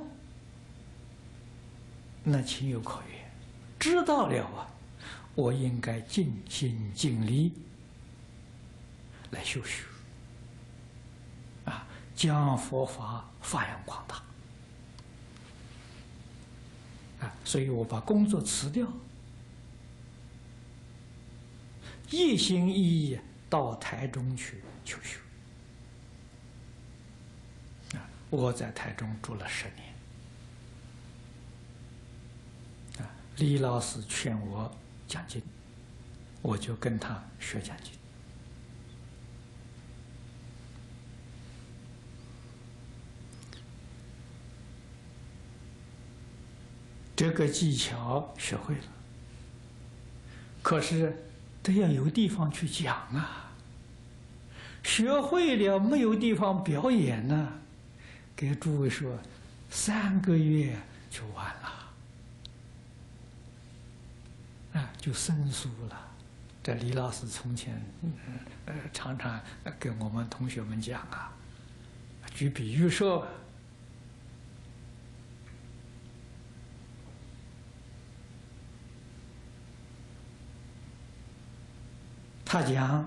那情有可原；知道了啊，我应该尽心尽力来修学，啊，将佛法发扬光大。啊，所以我把工作辞掉，一心一意到台中去求学。啊，我在台中住了十年。啊，李老师劝我讲经，我就跟他学讲经。这个技巧学会了，可是得要有地方去讲啊。学会了没有地方表演呢？给诸位说，三个月就完了，啊，就生疏了。这李老师从前呃常常跟我们同学们讲啊，举比喻说。他讲，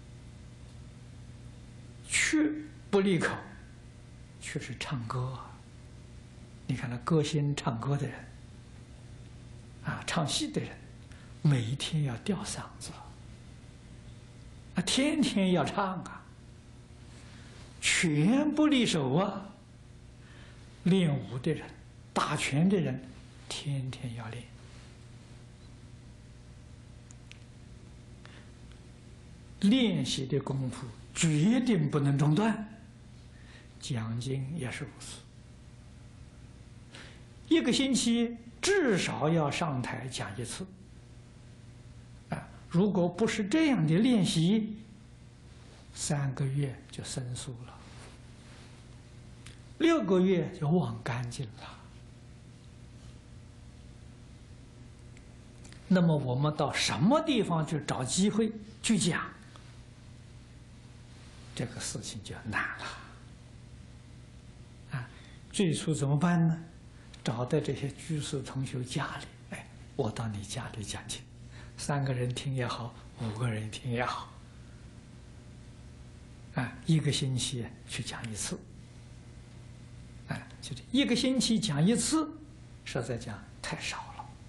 去不离口，却是唱歌。你看那歌星唱歌的人，啊，唱戏的人，每一天要吊嗓子，啊，天天要唱啊，拳不离手啊。练武的人，打拳的人，天天要练。练习的功夫决定不能中断，讲经也是如此。一个星期至少要上台讲一次，啊，如果不是这样的练习，三个月就生疏了，六个月就忘干净了。那么我们到什么地方去找机会去讲？这个事情就难了，啊！最初怎么办呢？找到这些居士同学家里，哎，我到你家里讲经，三个人听也好，五个人听也好，啊，一个星期去讲一次，啊，就是一个星期讲一次，实在讲太少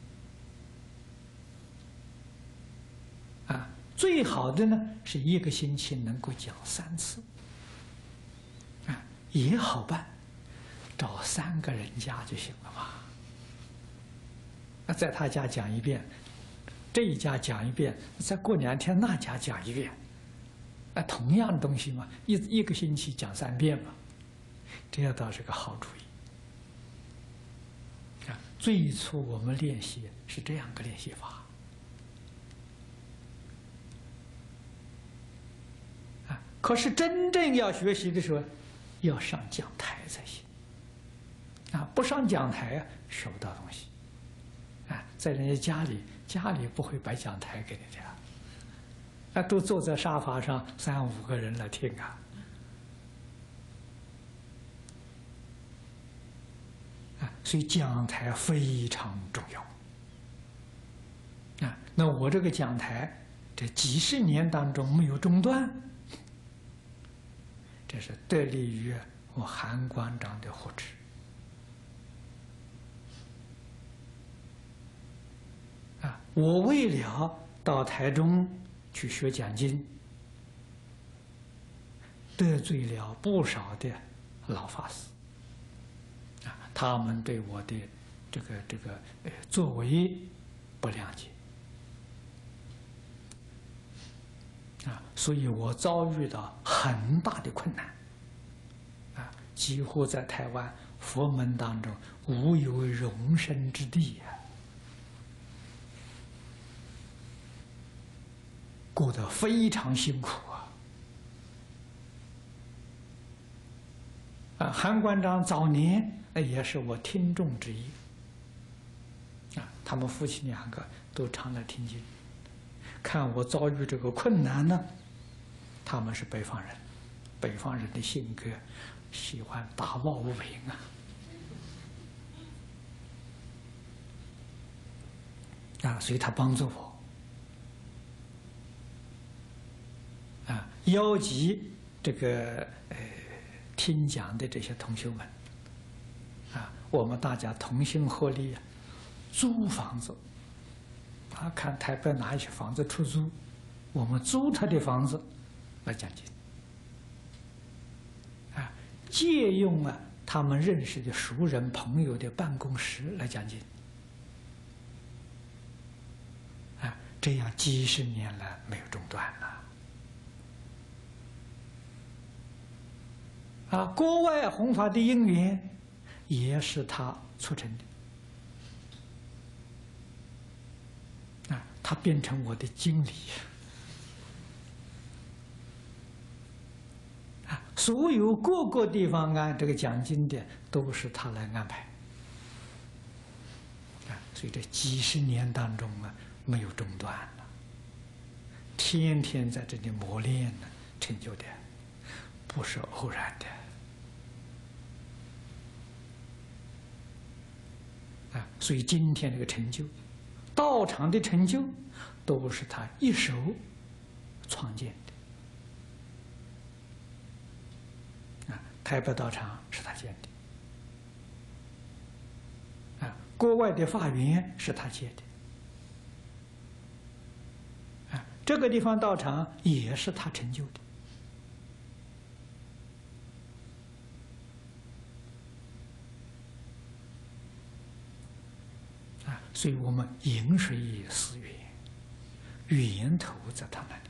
了，啊。最好的呢，是一个星期能够讲三次，啊，也好办，找三个人家就行了嘛。那在他家讲一遍，这一家讲一遍，再过两天那家讲一遍，啊，同样的东西嘛，一一个星期讲三遍嘛，这样倒是个好主意。啊，最初我们练习是这样个练习法。可是真正要学习的时候，要上讲台才行。啊，不上讲台啊，学不到东西。啊，在人家家里，家里不会摆讲台给你的，啊，都坐在沙发上，三五个人来听啊。啊，所以讲台非常重要。啊，那我这个讲台，这几十年当中没有中断。这是得力于我韩馆长的护持，啊！我为了到台中去学讲经，得罪了不少的老法师，啊，他们对我的这个这个呃作为不谅解，啊，所以我遭遇到很大的困难，啊，几乎在台湾佛门当中无有容身之地呀，过得非常辛苦啊！啊，韩馆长早年也是我听众之一，啊，他们夫妻两个都常来听经。 看我遭遇这个困难呢，他们是北方人，北方人的性格喜欢打抱不平啊，啊，所以他帮助我，啊，邀集这个呃听讲的这些同学们，啊，我们大家同心合力，租房子。啊，看台北哪一些房子出租，我们租他的房子来讲经。啊，借用啊他们认识的熟人朋友的办公室来讲经。啊，这样几十年来没有中断了。啊，国外弘法的因缘也是他促成的。啊，他变成我的经理。啊，所有各个地方按这个讲经的都是他来安排。啊，所以这几十年当中啊，没有中断了，天天在这里磨练呢，成就的，不是偶然的。啊，所以今天这个成就，道场的成就，都是他一手创建的。啊，台北道场是他建的。啊，国外的法源是他建的。啊，这个地方道场也是他成就的。啊，所以我们饮水思源，源头在他那里。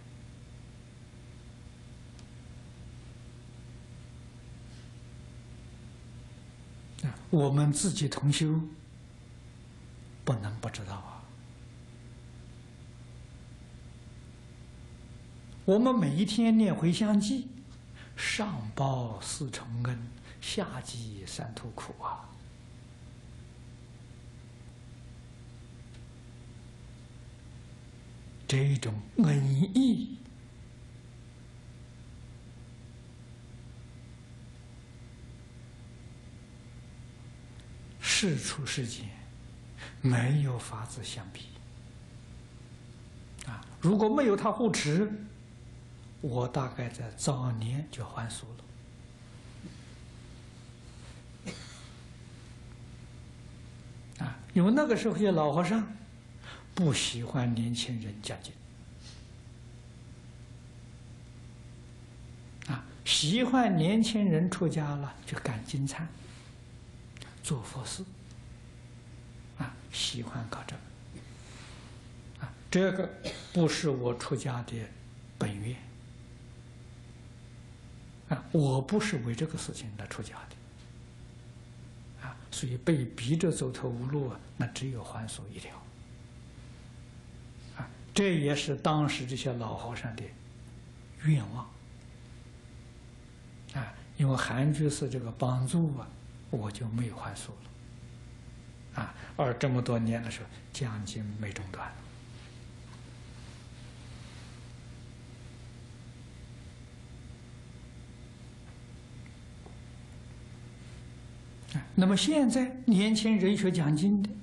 啊，我们自己同修不能不知道啊。我们每一天念回向偈，上报四重恩，下济三途苦啊。这种恩义，世出世间没有法子相比啊！如果没有他护持，我大概在早年就还俗了啊！因为那个时候有老和尚不喜欢年轻人讲经啊，喜欢年轻人出家了就赶经忏、做佛事啊，喜欢搞这个啊，这个不是我出家的本愿啊，我不是为这个事情来出家的啊，所以被逼着走投无路啊，那只有还俗一条。这也是当时这些老和尚的愿望啊，因为韩居士这个帮助啊，我就没有还俗了啊，而这么多年的时候，讲经没中断啊。那么现在年轻人学讲经的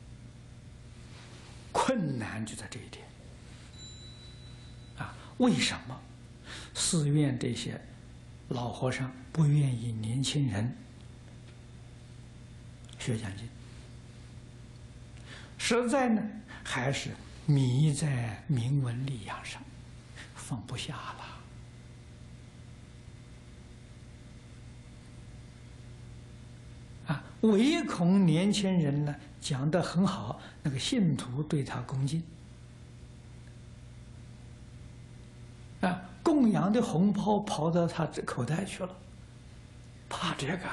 困难就在这一点。为什么寺院这些老和尚不愿意年轻人学讲经？实在呢，还是迷在名闻利养上，放不下了。啊，唯恐年轻人呢讲得很好，那个信徒对他恭敬。啊，供养的红包跑到他这口袋去了，怕这个，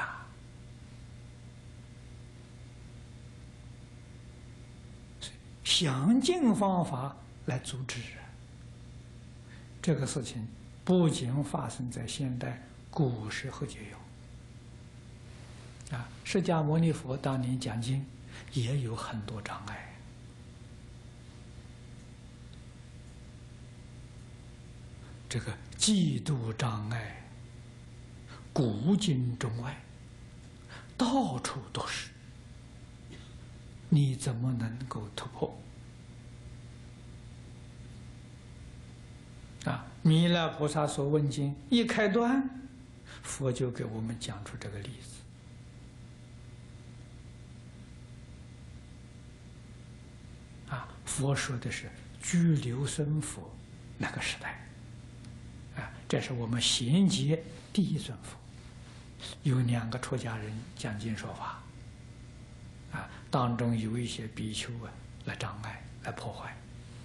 想尽方法来阻止。这个事情不仅发生在现代，古时候就有。啊，释迦牟尼佛当年讲经也有很多障碍。 这个嫉妒障碍，古今中外，到处都是。你怎么能够突破？啊！弥勒菩萨所问经一开端，佛就给我们讲出这个例子。啊，佛说的是居留僧佛那个时代。啊，这是我们贤劫第一尊佛，有两个出家人讲经说法。啊，当中有一些比丘啊来障碍、来破坏。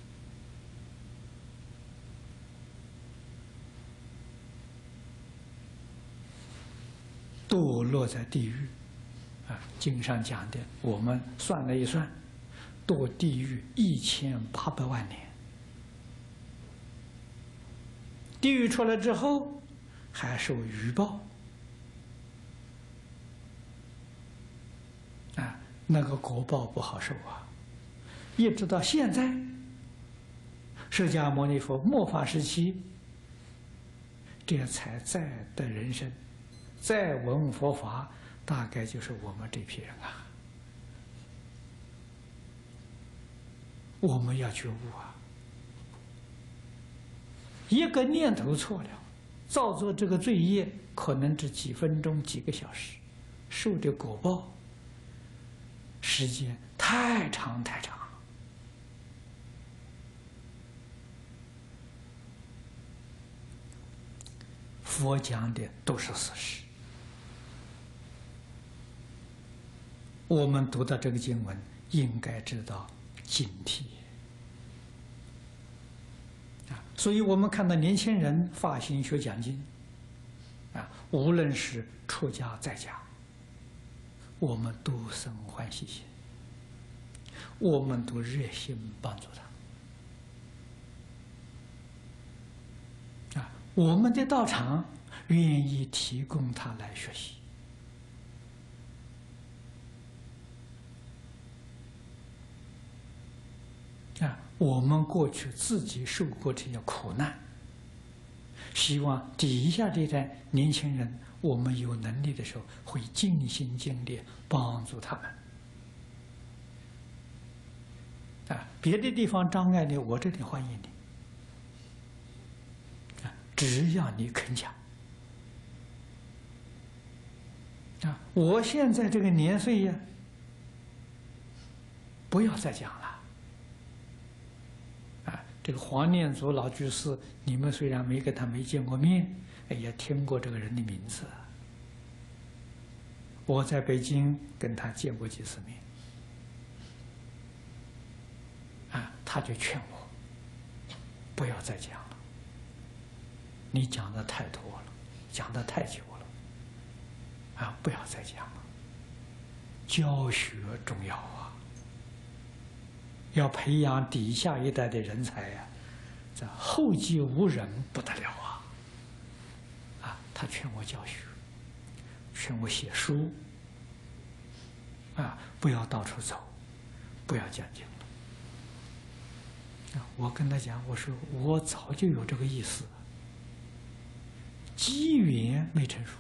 堕落在地狱，啊，经上讲的，我们算了一算，堕地狱一千八百万年。地狱出来之后，还受余报，啊，那个果报不好受啊！一直到现在，释迦牟尼佛末法时期，这才再得人身。再闻佛法，大概就是我们这批人啊。我们要觉悟啊！一个念头错了，造作这个罪业，可能只几分钟、几个小时，受的果报时间太长太长。佛讲的都是事实。我们读到这个经文，应该知道警惕啊！所以我们看到年轻人发心学讲经，啊，无论是出家在家，我们都生欢喜心，我们都热心帮助他，啊，我们的道场愿意提供他来学习。啊，我们过去自己受过这些苦难，希望底下这代年轻人，我们有能力的时候，会尽心尽力帮助他们。啊，别的地方障碍你，我这里欢迎你。啊，只要你肯讲。啊，我现在这个年岁呀，不要再讲了。这个黄念祖老居士，你们虽然没跟他没见过面，也听过这个人的名字。我在北京跟他见过几次面，啊，他就劝我不要再讲了，你讲的太多了，讲的太久了，啊，不要再讲了。教学重要啊！要培养底下一代的人才呀、啊，这后继无人不得了啊！啊，他劝我教学，劝我写书，啊，不要到处走，不要讲经了。啊，我跟他讲，我说我早就有这个意思，机缘没成熟。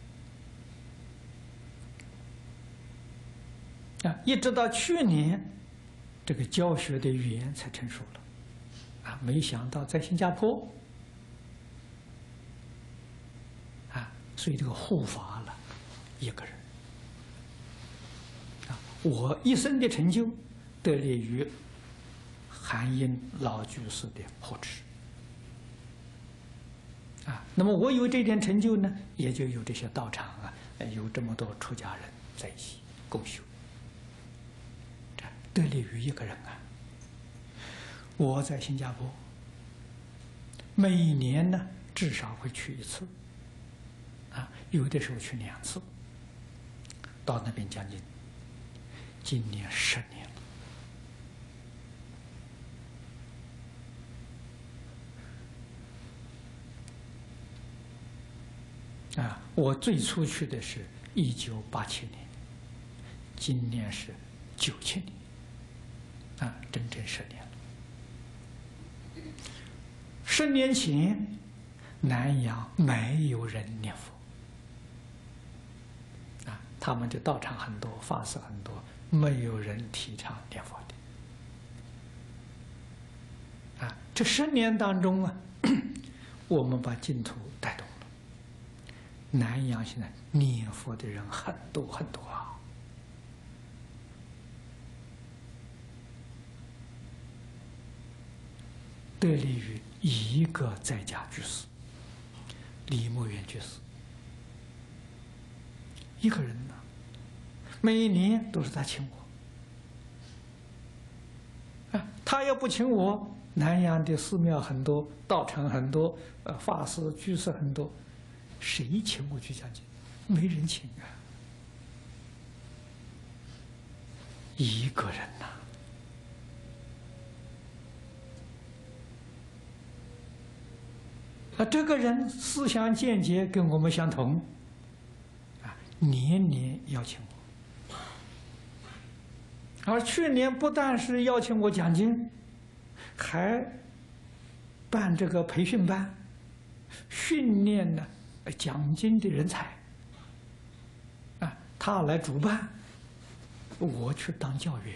啊，一直到去年。这个教学的语言才成熟了，啊，没想到在新加坡，啊，所以这个护法了一个人，啊，我一生的成就得力于韩英老居士的护持，啊，那么我有这点成就呢，也就有这些道场啊，有这么多出家人在一起共修。得力于一个人啊！我在新加坡，每年呢至少会去一次，啊，有的时候去两次，到那边讲经。今年十年了，啊，我最初去的是一九八七年，今年是九七年。啊，整整十年了。十年前南洋没有人念佛啊，他们的道场很多，法师很多，没有人提倡念佛的啊。这十年当中啊，我们把净土带动了，南洋现在念佛的人很多很多啊。得力于一个在家居士李墨远居士一个人呢，每一年都是他请我啊，他要不请我，南洋的寺庙很多，道场很多，呃，法师居士很多，谁请我去讲经？没人请啊，一个人呐、啊。啊，这个人思想见解跟我们相同，啊，年年邀请我，而去年不但是邀请我讲经，还办这个培训班，训练呢讲经的人才，啊，他来主办，我去当教员，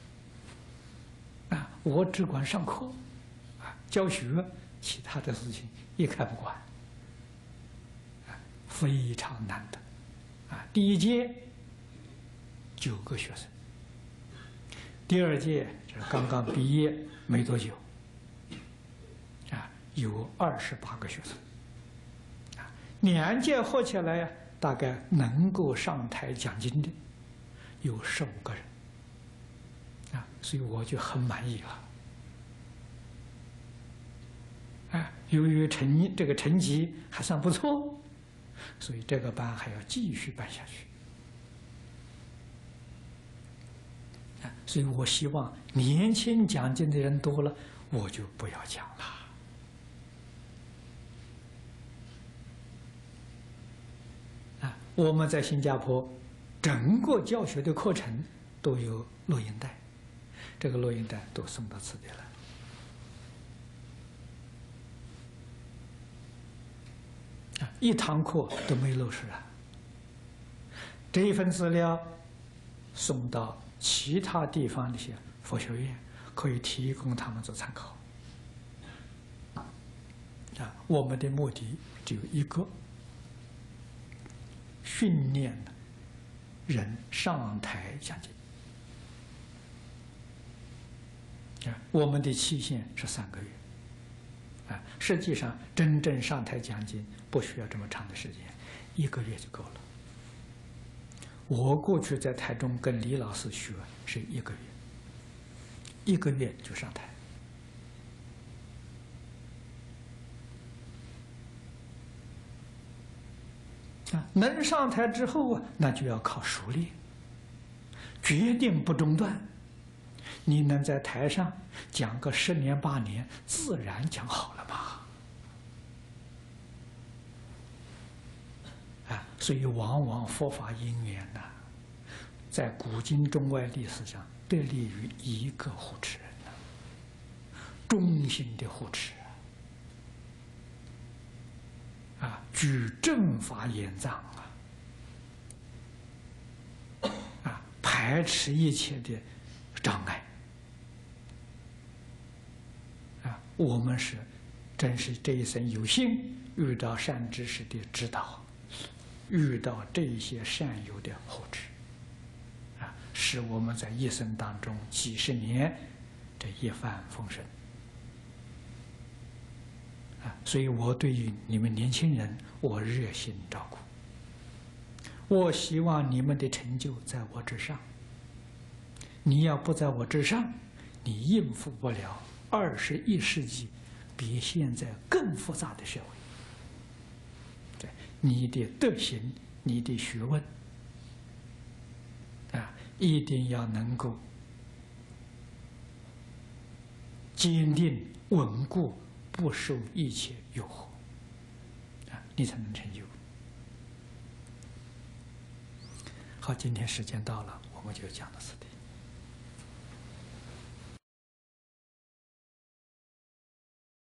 啊，我只管上课，啊，教学，其他的事情一概不管，啊，非常难得，啊，第一届九个学生，第二届这刚刚毕业没多久，啊，有二十八个学生，啊，两届合起来呀，大概能够上台讲经的有十五个人，啊，所以我就很满意了。啊，由于成这个成绩还算不错，所以这个班还要继续办下去。啊，所以我希望年轻讲经的人多了，我就不要讲了。啊，我们在新加坡整个教学的课程都有录音带，这个录音带都送到此地来。一堂课都没漏失啊！这一份资料送到其他地方那些佛学院，可以提供他们做参考。啊，我们的目的只有一个：训练人上台讲经。啊，我们的期限是三个月。啊，实际上真正上台讲经不需要这么长的时间，一个月就够了。我过去在台中跟李老师学是一个月，一个月就上台。啊，能上台之后啊，那就要靠熟练，决定不中断。你能在台上讲个十年八年，自然讲好了嘛。啊，所以往往佛法因缘呐、啊，在古今中外历史上得力于一个护持人呐、啊，忠心的护持啊，啊，举正法严藏啊，啊，排斥一切的障碍。我们是真是这一生有幸遇到善知识的指导，遇到这些善友的护持，啊，使我们在一生当中几十年这一帆风顺。啊，所以我对于你们年轻人，我热心照顾。我希望你们的成就在我之上。你要不在我之上，你应付不了二十一世纪比现在更复杂的社会。对，你的德行，你的学问，啊，一定要能够坚定稳固，不受一切诱惑，啊，你才能成就。好，今天时间到了，我们就讲到此地。